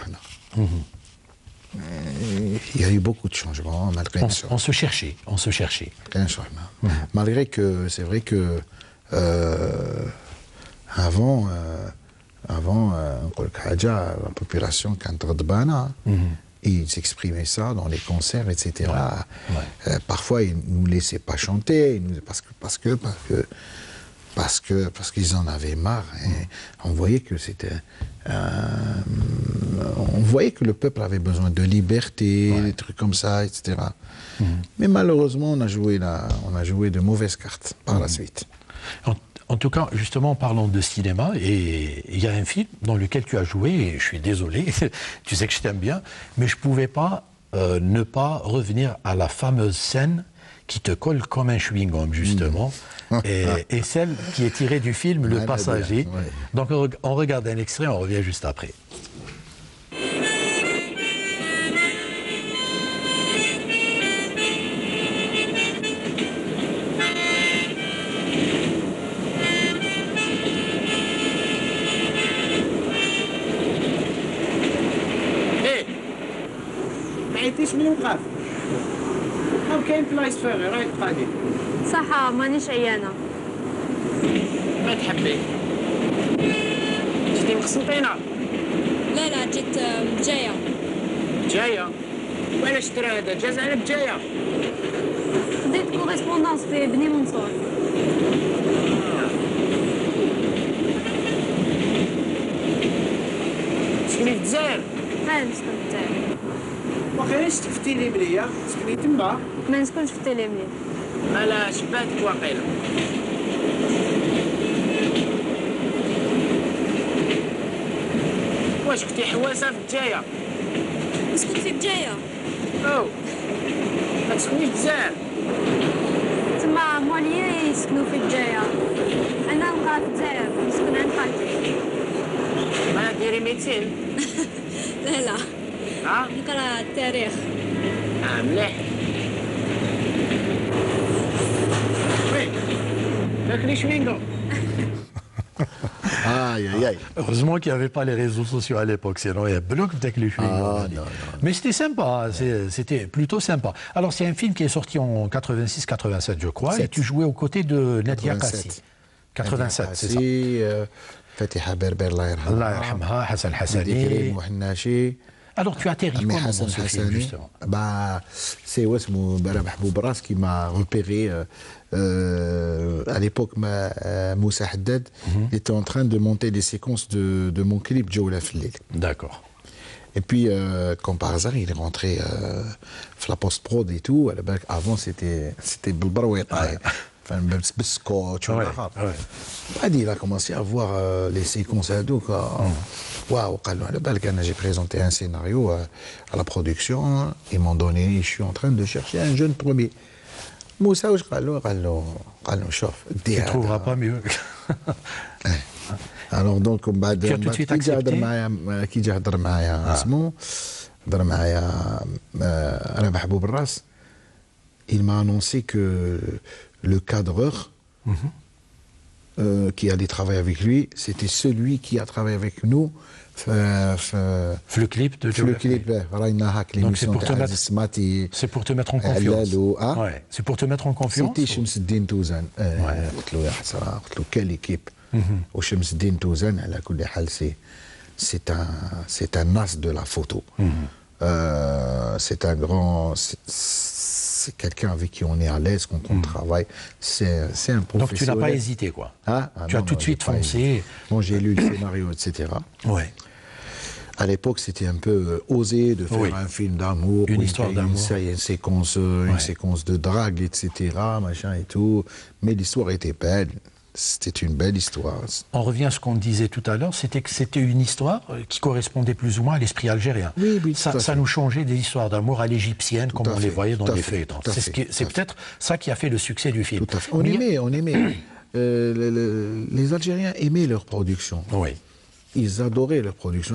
il y a eu beaucoup de changements. On, on se cherchait, on se cherchait. Mm-hmm. Malgré que c'est vrai que euh, avant, euh, avant euh, la population quand غضبانة, ils exprimaient ça dans les concerts, et cetera. Ouais. Ouais. Euh, parfois, ils ne nous laissaient pas chanter, ils nous, parce que parce que parce que parce que parce qu'ils en avaient marre. Et on voyait que c'était, euh, on voyait que le peuple avait besoin de liberté, ouais. des trucs comme ça, et cetera. Mm-hmm. Mais malheureusement, on a joué la, on a joué de mauvaises cartes par mm-hmm. la suite. En, en tout cas, justement, parlons de cinéma, et il y a un film dans lequel tu as joué, et je suis désolé, tu sais que je t'aime bien, mais je ne pouvais pas euh, ne pas revenir à la fameuse scène qui te colle comme un chewing-gum, justement, mmh. et, et celle qui est tirée du film Le Passager. Bien, ouais. Donc on, on regarde un extrait, on revient juste après. من الوقاف ما كاين بلايص فارغه راك قاعدين صح مانيش عيانه ما تحبي جيتي من قسنطينه لا لا جيت جايه جايه وعلاش ترى هذا جاز على بجايه خديت كوريسبوندونس في بني منصور تسكني في الجزائر ها نسكن في الجزائر واخا شتي في تيلي مليا تسكني تما ما نسكنش في تيلي مليا على شباتك واقيلا واش كنتي حواسه في الجايه؟ نسكن في الجاية. او ما تسكنيش بزاف. تما مواليين يسكنوا في الجاية. أنا وقعت في الجزائر نسكن عند خالتي. ما ديري ميتين. لا لا ها؟ نقرا التاريخ. اه مليح. وي تاكلي شوينغو. Aïe, aïe, aïe. Heureusement qu'il n'y avait pas les réseaux sociaux à l'époque, sinon il y a bloc avec les cheveux. Ah, non, non. Mais c'était sympa, c'est- c'était plutôt sympa. Alors c'est un film qui est sorti en quatre-vingt-six quatre-vingt-sept, je crois, et Sept. tu jouais aux côtés de Nadia Kassi. quatre-vingt-sept, c'est ça. euh, Fatiha Berber, Allah yarhamha. Allah yarhamha, Hassan Mehdi Hassani. Karim, Mouhannachi. Alors tu atterris Ami comment dans Hassan ce film, Hassani. justement? Bah, c'est Ouasmou Bara Mahboub Ras qui m'a repéré. euh, euh, à l'époque, ma, euh, Moussa Haddad était en train de monter les séquences de, de mon clip Djoula Fillil. D'accord. Et puis, euh, comme par hasard, il est rentré euh, la post-prod et tout. À la base, avant, c'était c'était Bilbarouet. Enfin, Biscotch. Ouais, ouais. Il a commencé à voir euh, les séquences à dos. Waouh, à la base, j'ai présenté un scénario à, à la production. Ils m'ont donné, je suis en train de chercher un jeune premier. Moussa, je Tu ne trouveras pas mieux. Alors donc بعد Tu as tout de suite accepté. كي جا هضر معايا اسمو هضر معايا انا محبوب الراس. Il m'a annoncé que le cadreur euh, qui allait travailler avec lui, c'était celui qui a travaillé avec nous. Le clip de Le clip, Donc c'est pour, te mettre, c'est pour te mettre en confiance. Ouais. C'est pour te mettre en confiance. C'était Shams Din Touzan. قلت له يا حسرة قلت له quelle équipe. وشمس الدين توزان على كل حال سي c'est un c'est un as de la photo. Euh, c'est un grand c'est quelqu'un avec qui on est à l'aise quand on mmh. travaille. C'est, c'est un professionnel. Donc tu n'as pas hésité, quoi. Ah, ah, tu non, as tout non, de suite foncé. Bon, j'ai lu le scénario, et cetera. Ouais. À l'époque, c'était un peu osé de faire oui. un film d'amour. Une histoire d'amour. Une, une, séquence, une ouais. séquence de drague, et cetera. Machin et tout. Mais l'histoire était belle. C'était une belle histoire. On revient à ce qu'on disait tout à l'heure, c'était que c'était une histoire qui correspondait plus ou moins à l'esprit algérien. Oui, oui, ça, ça nous changeait des histoires d'amour à l'égyptienne, comme on fait, les voyait dans les fait, feuilletons. C'est, ce qui, c'est fait. peut-être ça qui a fait le succès du film. Tout à fait. On aimait, on aimait. euh, le, le, les Algériens aimaient leur production. Oui. Ils adoraient leur production.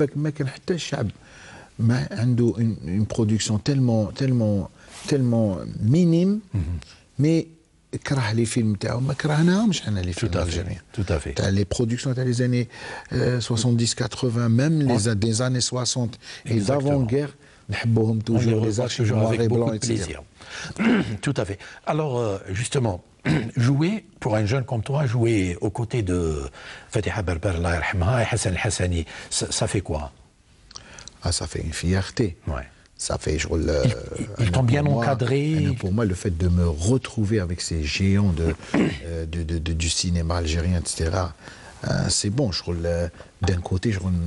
Une, une production tellement, tellement, tellement minime, mm-hmm. mais كره les films تاعو ما كرهناهمش حنا les films algériens. Tout à fait. تاع les productions تاع les années euh, soixante-dix quatre-vingts, même les oh. des années soixante et d'avant-guerre, نحبوهم toujours les archives noir et blanc, et cetera. Tout à fait. Alors euh, justement, jouer pour un jeune comme toi, jouer aux côtés de Fatiha Berber Allah yarhamha et Hassan Hassani, ça, ça fait quoi? Ah, ça fait une fierté. Ouais. Ça fait, je roule, ils ils t'ont bien moi, encadré. Pour moi, le fait de me retrouver avec ces géants de, euh, de, de, de, du cinéma algérien, et cetera, euh, c'est bon. Je roule, d'un côté, je roule,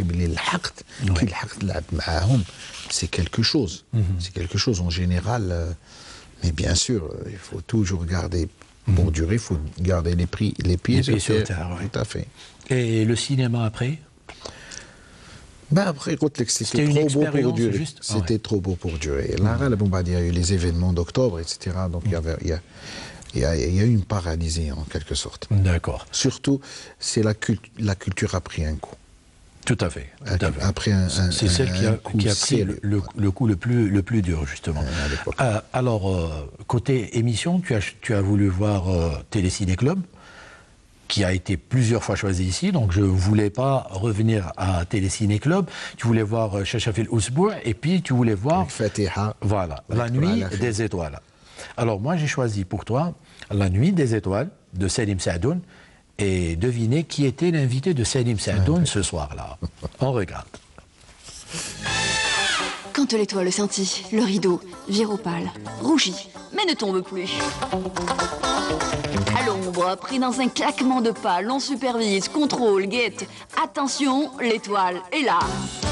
c'est quelque chose. Mm-hmm. C'est quelque chose en général. Euh, mais bien sûr, il faut toujours garder, pour mm-hmm. durer, il faut garder les, prix, les pieds, les pieds sur terre. terre ouais. Tout à fait. Et le cinéma après? Ben après, c'était trop beau pour durer. Juste... C'était ah ouais. trop beau pour durer. Là, mm-hmm. bon, bah, il y a eu les événements d'octobre, et cetera. Donc mm-hmm. il, y avait, il, y a, il, y a, il y a eu une paralysie en quelque sorte. D'accord. Surtout, c'est la, cult la culture a pris un coup. Tout à fait. Tout à fait. Après un, un, c'est celle un, qui a, un qui a pris le, le, le coup le plus, le plus dur, justement. Euh, euh, alors, euh, côté émission, tu as, tu as voulu voir euh, Téléciné Club, qui a été plusieurs fois choisi ici, donc je ne voulais pas revenir à Téléciné Club. Tu voulais voir Chachafil Ousbour, et puis tu voulais voir Fatiha. Voilà, La Nuit des Étoiles. Alors moi j'ai choisi pour toi La Nuit des Étoiles de Salim Sadoun, et devinez qui était l'invité de Salim Sadoun ce soir-là. On regarde. Quand l'étoile scintille, le rideau vire opale, rougit, mais ne tombe plus. À l'ombre, pris dans un claquement de pas, l'on supervise, contrôle, guette. Attention, l'étoile est là.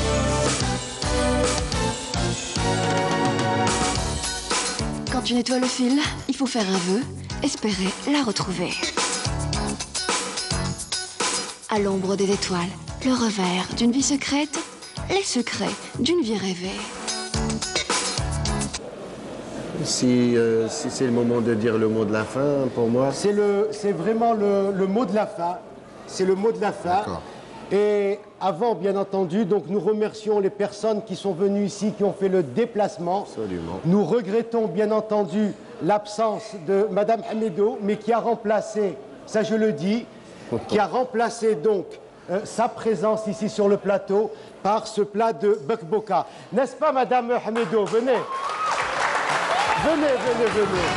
Quand une étoile file, il faut faire un vœu, espérer la retrouver. À l'ombre des étoiles, Le revers d'une vie secrète, les secrets d'une vie rêvée. Si, euh, si c'est le moment de dire le mot de la fin, pour moi... C'est le, c'est vraiment le, le mot de la fin. C'est le mot de la fin. Et avant, bien entendu, donc nous remercions les personnes qui sont venues ici, qui ont fait le déplacement. Absolument. Nous regrettons, bien entendu, l'absence de Madame Hamidou, mais qui a remplacé, ça je le dis, qui a remplacé donc euh, sa présence ici sur le plateau par ce plat de Bekboka. N'est-ce pas, Madame Hamidou? Venez. Venez, venez, venez.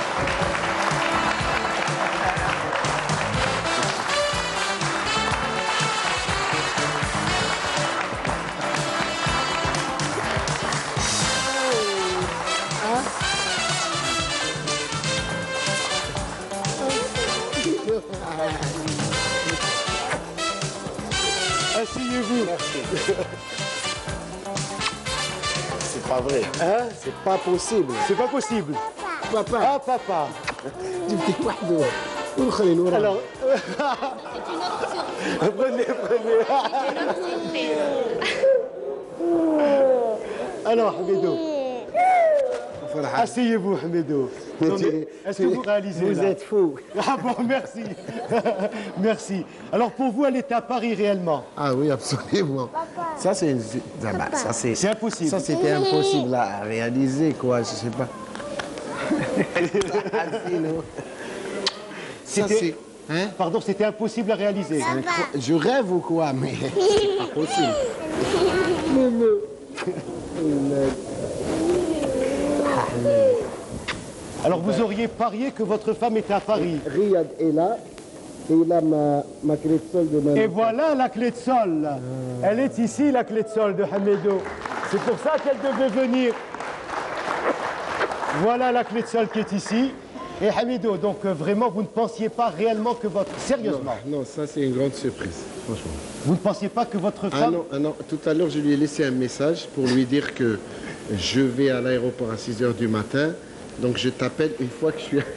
Asseyez-vous. Merci. C'est pas vrai. Hein? C'est pas possible. C'est pas possible. Papa. Ah, papa. Alors, prenez, prenez. Alors, Hamidou. Asseyez-vous, Hamidou. Est-ce que vous réalisez? Vous là êtes fou. Ah bon, merci. Merci. Alors, pour vous, elle est à Paris réellement? Ah oui, absolument. Ça, c'est une... ah bah, ça, c'est... C'est impossible. Ça, c'était impossible à réaliser, quoi. Je sais pas. Ça, c'est... Hein? Pardon, c'était impossible à réaliser. Je rêve ou quoi? Mais c'est pas possible. Alors, vous auriez parié que votre femme était à Paris. Riyad est là. Et il a ma, ma clé de sol de ma... Et voilà la clé de sol. Elle est ici, la clé de sol de Hamidou. C'est pour ça qu'elle devait venir. Voilà la clé de sol qui est ici. Et Hamidou, donc euh, vraiment, vous ne pensiez pas réellement que votre... Sérieusement? Non, non, ça c'est une grande surprise, franchement. Vous ne pensiez pas que votre femme... Ah non, ah non, tout à l'heure je lui ai laissé un message pour lui dire que je vais à l'aéroport à six heures du matin. Donc je t'appelle une fois que je suis...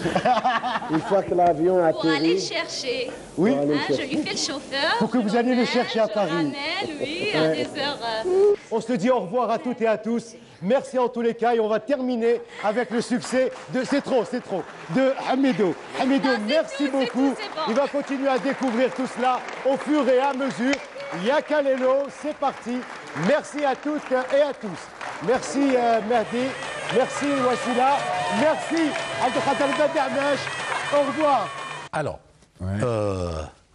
une fois que l'avion a Pour aller atterri. chercher. Oui. Hein, je lui fais le chauffeur. Pour que vous alliez le chercher à je Paris. ramène, oui, à des heures... euh, On se dit au revoir à toutes et à tous. Merci en tous les cas et on va terminer avec le succès de... C'est trop, c'est trop. De Hamidou. Hamidou, merci tout, beaucoup. tout, c'est bon. Il va continuer à découvrir tout cela au fur et à mesure. Yakalelo, c'est parti. Merci à toutes et à tous. Merci euh, Mehdi. Merci Wassila. Merci Abdelkader Badernesh. Au revoir. Alors, ouais. euh,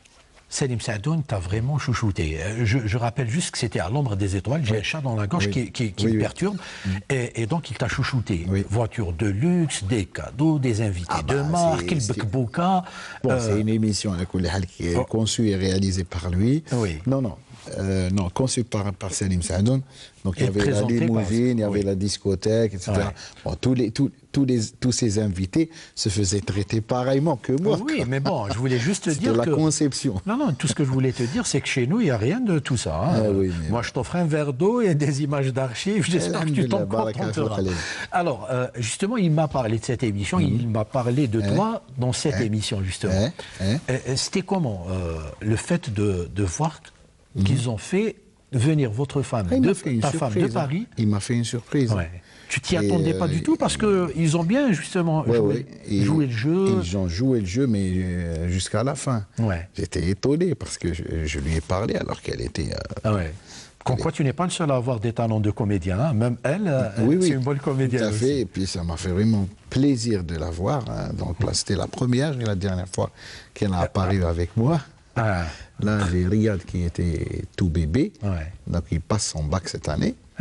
Salim Sadoun t'a vraiment chouchouté. Je, je rappelle juste que c'était à l'ombre des étoiles. J'ai oui. un chat dans la gorge oui. qui, qui, qui oui, me oui. perturbe. Mm. Et, et donc, il t'a chouchouté. Oui. Voiture de luxe, des cadeaux, des invités ah bah, de marque, le Bekboka. Bon, euh... c'est une émission qui est oh. conçue et réalisée par lui. Oui. Non, non. Euh, non, conçu par, par Salim Sadoun. Donc il y avait la limousine, il y avait oui. la discothèque, et cetera. Ouais. Bon, tous, les, tous, tous, les, tous ces invités se faisaient traiter pareillement que moi. Oui, mais bon, je voulais juste te dire la que... la conception. Non, non, tout ce que je voulais te dire, c'est que chez nous, il n'y a rien de tout ça. Hein. Ah, oui, moi, je t'offre un verre d'eau et des images d'archives. J'espère que tu t'en contenteras. Alors, euh, justement, il m'a parlé de cette émission. Mm-hmm. Il m'a parlé de toi eh dans cette eh émission, justement. Eh eh C'était comment euh, le fait de, de voir qu'ils ont fait venir votre femme, ah, de, ta femme de Paris. Il m'a fait une surprise. Ouais. Tu t'y attendais euh, pas du tout parce qu'ils ont bien justement ouais, joué, ouais. Et, joué le jeu. Ils ont joué le jeu, mais euh, jusqu'à la fin. Ouais. J'étais étonné parce que je, je lui ai parlé alors qu'elle était... Euh, ah ouais. Comme quoi, tu n'es pas le seul à avoir des talents de comédien. Hein. Même elle, oui, c'est oui, une bonne comédienne. Tout à fait. Aussi. Et puis, ça m'a fait vraiment plaisir de la voir. Hein. Donc, là, c'était la première et la dernière fois qu'elle a apparu avec moi. Ah. Là, j'ai Riyad qui était tout bébé, ouais. donc il passe son bac cette année. Eh,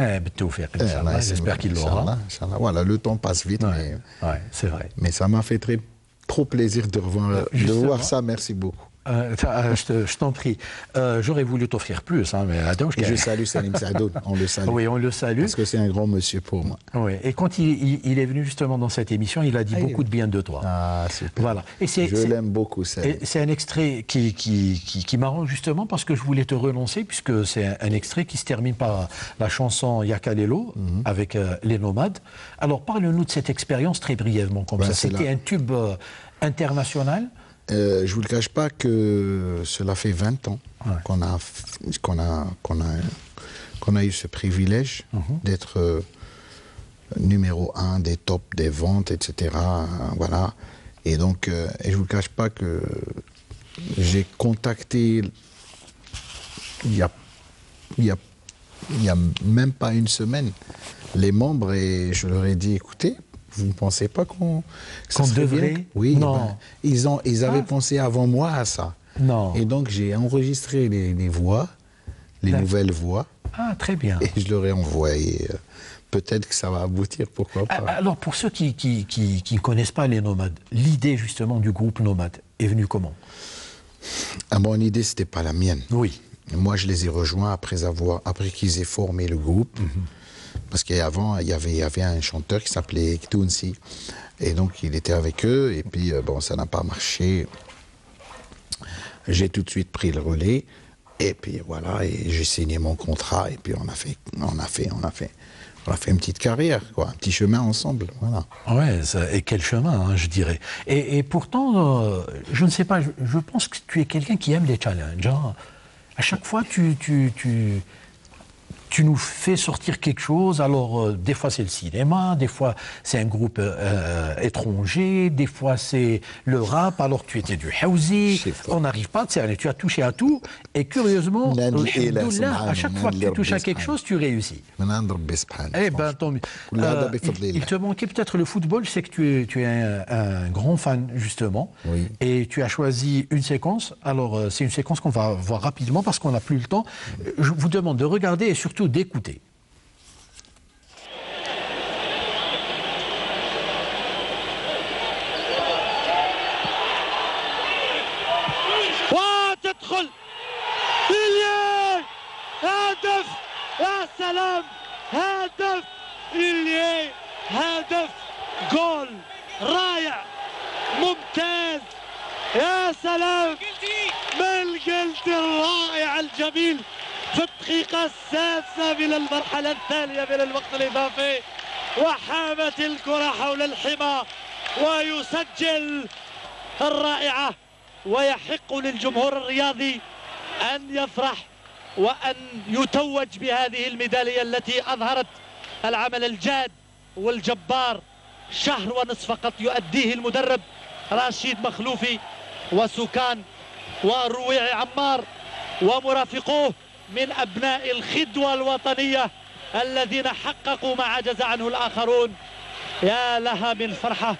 eh, j'espère qu'il l'aura. Voilà, le temps passe vite, ouais. mais, ouais, c'est vrai. Mais ça m'a fait très, trop plaisir de, revoir, de voir ça, merci beaucoup. Euh, je t'en prie. Euh, J'aurais voulu t'offrir plus, hein, mais et je salue Salim Sadoun, on le salue. Oui, on le salue. Parce que c'est un grand monsieur pour moi. Oui, et quand il, il, il est venu justement dans cette émission, il a dit ah, beaucoup de bien de toi. Ah, super. Voilà. Et je l'aime beaucoup, Salim. C'est un extrait qui, qui, qui, qui m'arrange justement parce que je voulais te relancer, puisque c'est un, un extrait qui se termine par la chanson Yakalelo, mm-hmm. avec euh, les Nomades. Alors, parle-nous de cette expérience très brièvement, comme ben, ça. C'était un tube euh, international. euh, je ne vous le cache pas que cela fait vingt ans ouais. qu'on a, qu'on a, qu'on a, qu'on a eu ce privilège mm-hmm. d'être euh, numéro un des tops des ventes, et cetera. Euh, voilà. Et donc, euh, et je ne vous le cache pas que j'ai contacté il y a, il y a, il y a même pas une semaine les membres et je leur ai dit, écoutez, vous ne pensez pas qu'on qu'on devrait bien? Oui, non. Ben, ils, ont, ils avaient ah. pensé avant moi à ça. Non. Et donc j'ai enregistré les, les voix, les nouvelles voix. Ah, très bien. Et je leur ai envoyé. Peut-être que ça va aboutir, pourquoi pas. Alors, pour ceux qui, qui, qui, qui ne connaissent pas les nomades, l'idée justement du groupe Nomade est venue comment? Ah, mon idée, ce n'était pas la mienne. Oui. Moi, je les ai rejoints après, avoir, après qu'ils aient formé le groupe. Mm-hmm. Parce qu'avant, il y avait, il y avait un chanteur qui s'appelait Ktounsi. Et donc, il était avec eux. Et puis, bon, ça n'a pas marché. J'ai tout de suite pris le relais. Et puis, voilà, et j'ai signé mon contrat. Et puis, on a fait, on a fait, on a fait, on a fait une petite carrière, quoi, un petit chemin ensemble. Voilà. Ouais, ça, et quel chemin, hein, je dirais. Et, et pourtant, euh, je ne sais pas, je, je pense que tu es quelqu'un qui aime les challenges. Hein. À chaque fois, tu, tu, tu, tu nous fais sortir quelque chose. Alors, euh, des fois, c'est le cinéma, des fois, c'est un groupe euh, étranger, des fois, c'est le rap. Alors, tu étais du Hawzi. On n'arrive pas, tu as touché à tout. Et curieusement, à chaque fois que tu touches à quelque chose, tu réussis. Eh ben, tant mieux. Euh, il, il te manquait peut-être le football. Je sais que tu es, tu es un, un grand fan, justement. Oui. Et tu as choisi une séquence. Alors, c'est une séquence qu'on va voir rapidement parce qu'on n'a plus le temps. Je vous demande de regarder et surtout d'écouter. وتدخل إليي هدف يا سلام هدف إليي هدف جول رائع ممتاز يا سلام من الجلد الرائع الجميل في الدقيقة السادسة من المرحلة الثانية من الوقت الإضافي وحامت الكرة حول الحمى ويسجل الرائعة ويحق للجمهور الرياضي أن يفرح وأن يتوج بهذه الميدالية التي أظهرت العمل الجاد والجبار شهر ونصف فقط يؤديه المدرب رشيد مخلوفي وسكان ورويع عمار ومرافقوه من أبناء الخدوة الوطنية الذين حققوا ما عجز عنه الآخرون يا لها من فرحة.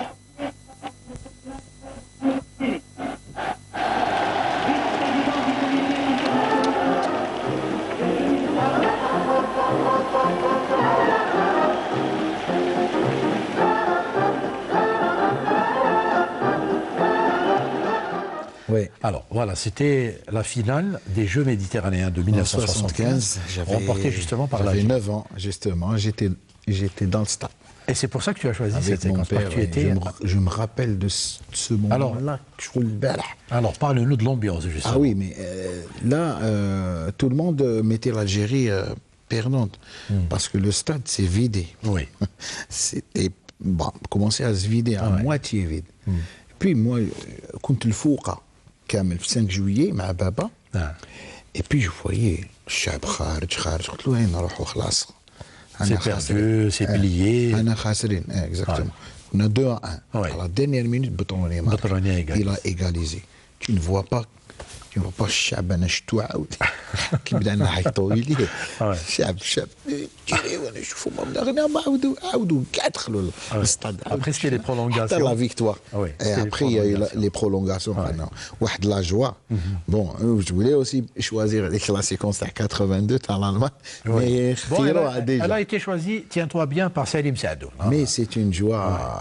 Oui. Alors voilà, c'était la finale des Jeux méditerranéens de mille neuf cent soixante-quinze, remportée justement par la. J'avais neuf ans, justement, j'étais, j'étais dans le stade. Et c'est pour ça que tu as choisi avec cette mon séquence. père, Tu étais... je, me, je me rappelle de ce, ce moment-là. Alors, alors parle-nous de l'ambiance, justement. Ah oui, mais euh, là, euh, tout le monde mettait l'Algérie euh, perdante, mm. parce que le stade s'est vidé. Oui. C'était bon, commençait à se vider, à ah, moitié vide. Mm. Puis moi, كنت الفوقة كامل في cinq juillet مع بابا. Ah. Et puis je voyais الشعب خارج خارج قلت له وين نروحوا خلاص. C'est perdu, c'est plié. أنا خاسرين, exactement. On a deux à un. À la dernière minute, Betroni il a égalisé. Tu ne vois pas, tu ne vois pas الشعب أنا شتو عاود كي بدأنا نحيطوا ليه. الشعب الشعب جري وانا نشوفوا ما بدنا عاودوا عاودوا كاع دخلوا للستاد. Après c'était les prolongations. C'était la victoire. Et après il y a eu les prolongations. واحد la joie. Bon, je voulais aussi choisir la séquence à quatre-vingt-deux dans l'Allemagne. Mais elle a été choisie, tiens-toi bien, par Salim Saadou. Mais c'est une joie.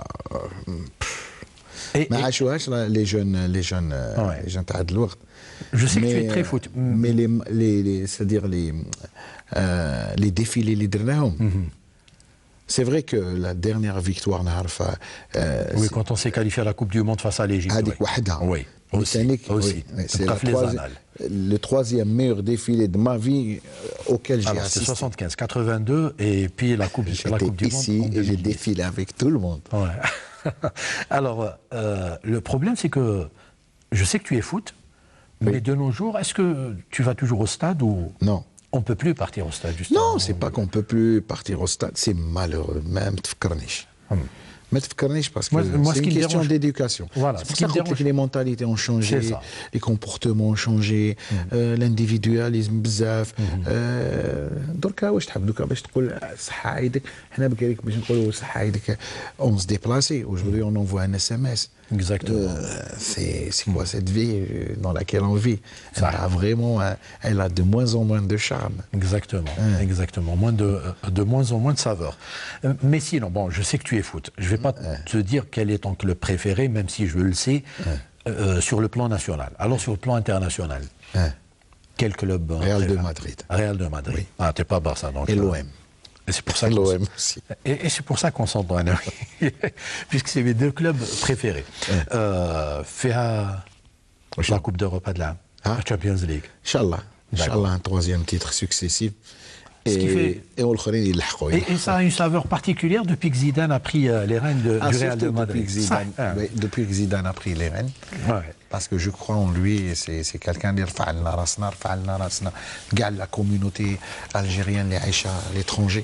ما عاشوهاش les jeunes les jeunes les jeunes تاع الوقت. Je sais que tu es très foot. Mais les, les, les, c'est-à-dire les, euh, les défilés les درناهم. C'est vrai que la dernière victoire نعرفها. Euh, oui, quand on s'est qualifié à la Coupe du Monde face à l'Égypte. هذيك وحدها. Oui. Aussi. aussi. Oui. C'est la troisième, le troisième meilleur défilé de ma vie auquel j'ai assisté. C'est soixante-quinze, quatre-vingt-deux et puis la Coupe, la coupe du Monde. J'étais ici et j'ai défilé avec tout le monde. Ouais. Alors, euh, le problème, c'est que je sais que tu es foot, oui. mais de nos jours, est-ce que tu vas toujours au stade ou... Non. On ne peut plus partir au stade, justement. Non, c'est pas qu'on ne peut plus partir au stade, c'est malheureux, même tfkarnish. Hmm. Mais tfkarnish parce que c'est une question d'éducation. Voilà, c'est pour ça que les mentalités ont changé, les comportements ont changé, mm. euh, l'individualisme bzaf. دركا واش تحب دوكا باش تقول صحة عيدك حنا بكريك باش نقولوا صحة عيدك on se déplacer aujourd'hui on envoie un S M S. Exactement. Euh, c'est c'est quoi cette vie dans laquelle on vit? Elle a vraiment, elle a de moins en moins de charme. Exactement, hein. exactement. Moins de, de moins en moins de saveur. Mais sinon, bon, je sais que tu es foot. Je ne vais pas hein. te dire quel est ton club préféré, même si je le sais, hein. euh, sur le plan national. Alors sur le plan international, hein. quel club? Real de Madrid. Real de Madrid. Oui. Ah, t'es pas Barça donc. Et l'O M. Et c'est pour ça l'O M aussi. Et, et c'est pour ça qu'on s'entend, puisque c'est mes deux clubs préférés. Ouais. Euh, Féa, la Coupe d'Europe de la hein? Champions League. Inch'Allah. Inch'Allah, un troisième titre successif. Et, Ce qui fait... et, et, et ça a une saveur particulière depuis que Zidane a pris euh, les rênes de, ah, du Real de Madrid. Depuis que, Zidane, ça, hein. oui, depuis que Zidane a pris les rênes. Ouais. Parce que je crois en lui, c'est quelqu'un qui a la communauté algérienne, les Aïcha, l'étranger.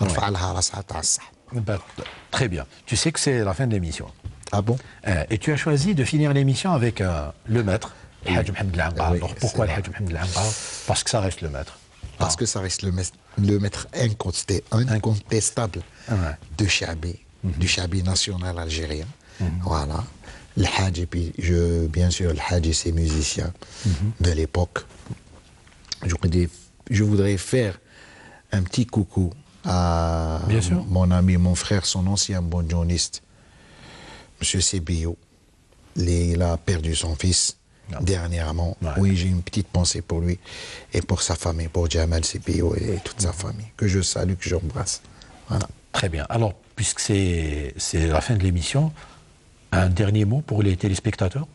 Ben, très bien. Tu sais que c'est la fin de l'émission. Ah bon? euh, Et tu as choisi de finir l'émission avec euh, le maître, le Hadj Mohamed Lambar. Oui, alors pourquoi le Hadj Mohamed Lambar? Parce que ça reste le maître. Parce ah. que ça reste le maître, le maître incontesté, incontestable ouais. de Chabi, mm-hmm. du Chabi national algérien. Mm-hmm. Voilà. Le Hadj, et puis je, bien sûr, le Hadj et ses musiciens mm-hmm. de l'époque. Je, je voudrais faire un petit coucou à mon ami, mon frère, son ancien bonjoniste, M. Sebio. Il a perdu son fils non. dernièrement. Ouais. Oui, j'ai une petite pensée pour lui et pour sa famille, pour Jamal Sebio et toute sa famille, que je salue, que j'embrasse. Voilà. Très bien. Alors, puisque c'est la fin de l'émission, un dernier mot pour les téléspectateurs?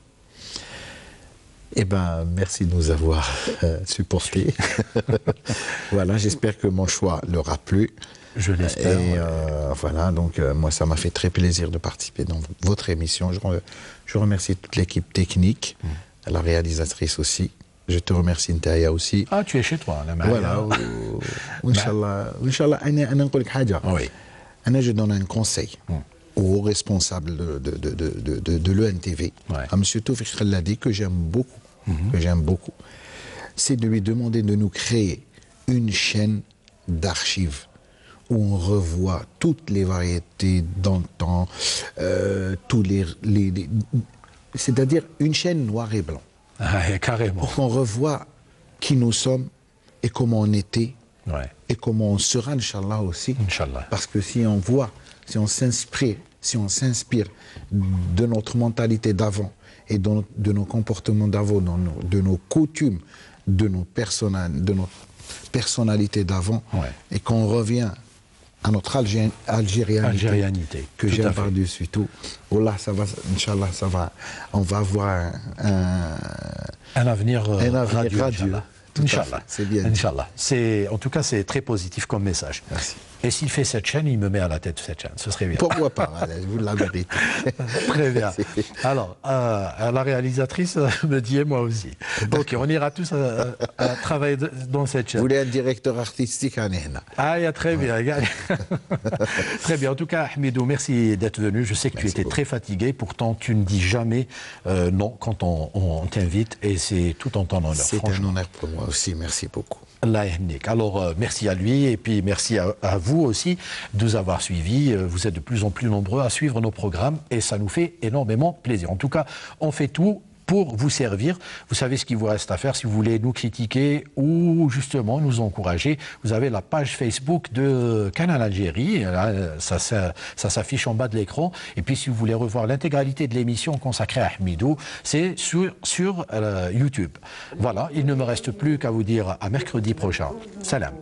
Eh bien, merci de nous avoir euh, supportés. Voilà, j'espère que mon choix leur a plu. Je l'espère. Et euh, voilà, donc euh, moi, ça m'a fait très plaisir de participer dans votre émission. Je, je remercie toute l'équipe technique, mm. la réalisatrice aussi. Je te remercie, Ntaya aussi. Ah, tu es chez toi, là, voilà. Inch'Allah, Inch'Allah, oui. Je donne un conseil. Mm. aux responsables de, de, de, de, de, de l'E N T V, ouais. à M. Toufik Khaladi, que j'aime beaucoup, mm-hmm. que j'aime beaucoup, c'est de lui demander de nous créer une chaîne d'archives où on revoit toutes les variétés d'antan, euh, tous les, les, les c'est-à-dire une chaîne noir et blanc. Ah, carrément. Pour qu'on revoie qui nous sommes et comment on était ouais. et comment on sera, Inch'Allah aussi. Inch'Allah. Parce que si on voit, si on s'inspire, si on s'inspire de notre mentalité d'avant et de, de nos comportements d'avant, de nos coutumes, de nos personnalités, de notre personnalité d'avant, ouais. et qu'on revient à notre Algé algérianité, algérianité, que j'aime par-dessus tout. Oh là, ça va, Inch'Allah, ça va, on va avoir un, un avenir, euh, un avenir radieux. radieux. Inch'Allah. C'est bien. Inch'Allah. En tout cas, c'est très positif comme message. Merci. Et s'il fait cette chaîne, il me met à la tête de cette chaîne. Ce serait bien. Pourquoi pas? Je vous la vérité. Très bien. Alors, euh, la réalisatrice me dit, et moi aussi. Ok, on ira tous à, à travailler dans cette chaîne. Vous voulez un directeur artistique à Nehna? Ah, yeah, très bien. Très bien. En tout cas, Hamidou, merci d'être venu. Je sais que merci tu étais beaucoup. Très fatigué. Pourtant, tu ne dis jamais euh, non quand on, on t'invite. Et c'est tout en ton honneur. C'est un honneur pour moi aussi. Merci beaucoup. Alors, euh, merci à lui et puis merci à, à vous aussi de nous avoir suivis. Vous êtes de plus en plus nombreux à suivre nos programmes et ça nous fait énormément plaisir. En tout cas, on fait tout pour vous servir. Vous savez ce qu'il vous reste à faire si vous voulez nous critiquer ou justement nous encourager. Vous avez la page Facebook de Canal Algérie, ça, ça, ça s'affiche en bas de l'écran. Et puis si vous voulez revoir l'intégralité de l'émission consacrée à Hamidou, c'est sur, sur euh, YouTube. Voilà, il ne me reste plus qu'à vous dire à mercredi prochain. Salam.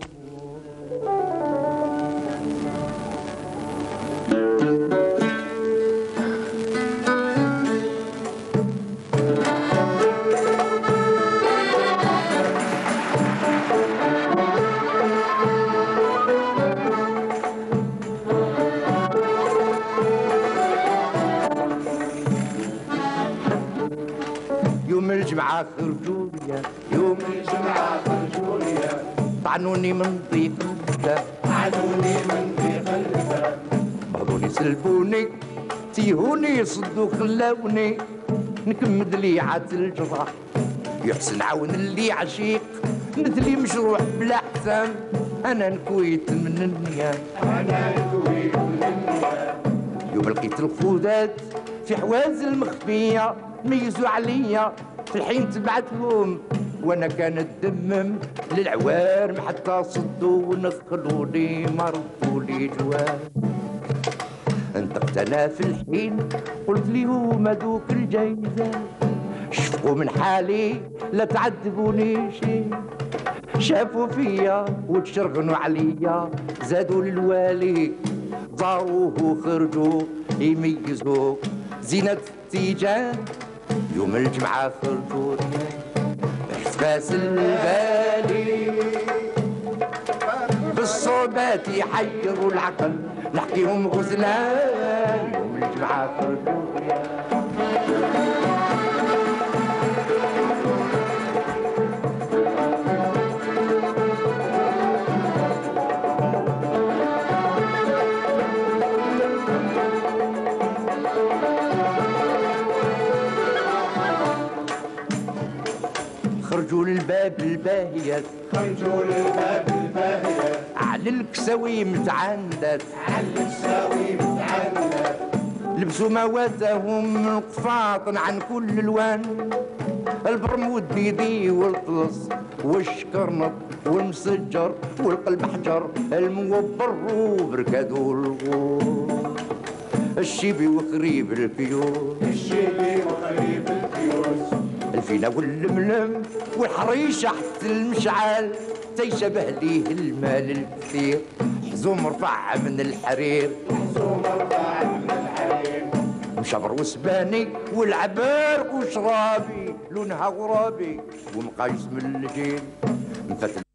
الجمعة خرجوا ليا يوم الجمعة خرجوا ليا طعنوني من ضيق الباب طعنوني من ضيق الباب بغضوني سلبوني تيهوني صدوا خلاوني نكمد لي عاد الجراح يحسن عاون اللي عشيق مثلي مشروع بلا حسام انا نكويت من النيام انا نكويت من النيام يوم لقيت الخودات في حوازل مخفيه ميزوا عليا في الحين تبعتهم وانا كان الدمم للعوارم حتى صدوا ونخلوا لي مرضوا لي جواب انطقت انا في الحين قلت ليهم هذوك الجايزه شفقوا من حالي لا تعذبوني شي شافوا فيا وتشرغنوا عليا زادوا للوالي ضاروه وخرجوا يميزوا زينة التيجان يوم الجمعة خرجوا احساس البالي بالصعوبات يحيروا العقل نحكيهم غزلان يوم الجمعة خرجوا خرجوا للباب الباهيات خرجوا للباب الباهيات على الكساوي متعندات على الكساوي متعندات لبسوا مواتهم من قفاطن عن كل الوان البرمود بيدي والطلس والشكرنط والمسجر والقلب حجر الموبر وبركادو الغور الشيبي وخريب الفيوس الشيبي وخريب الفيوس الفينا واللملم والحريش تحت المشعل تيشبه ليه المال الكثير حزوم رفع من الحرير حزوم رفع من الحرير مشبر وسباني والعبار وشرابي لونها غرابي ومقايس من الجيل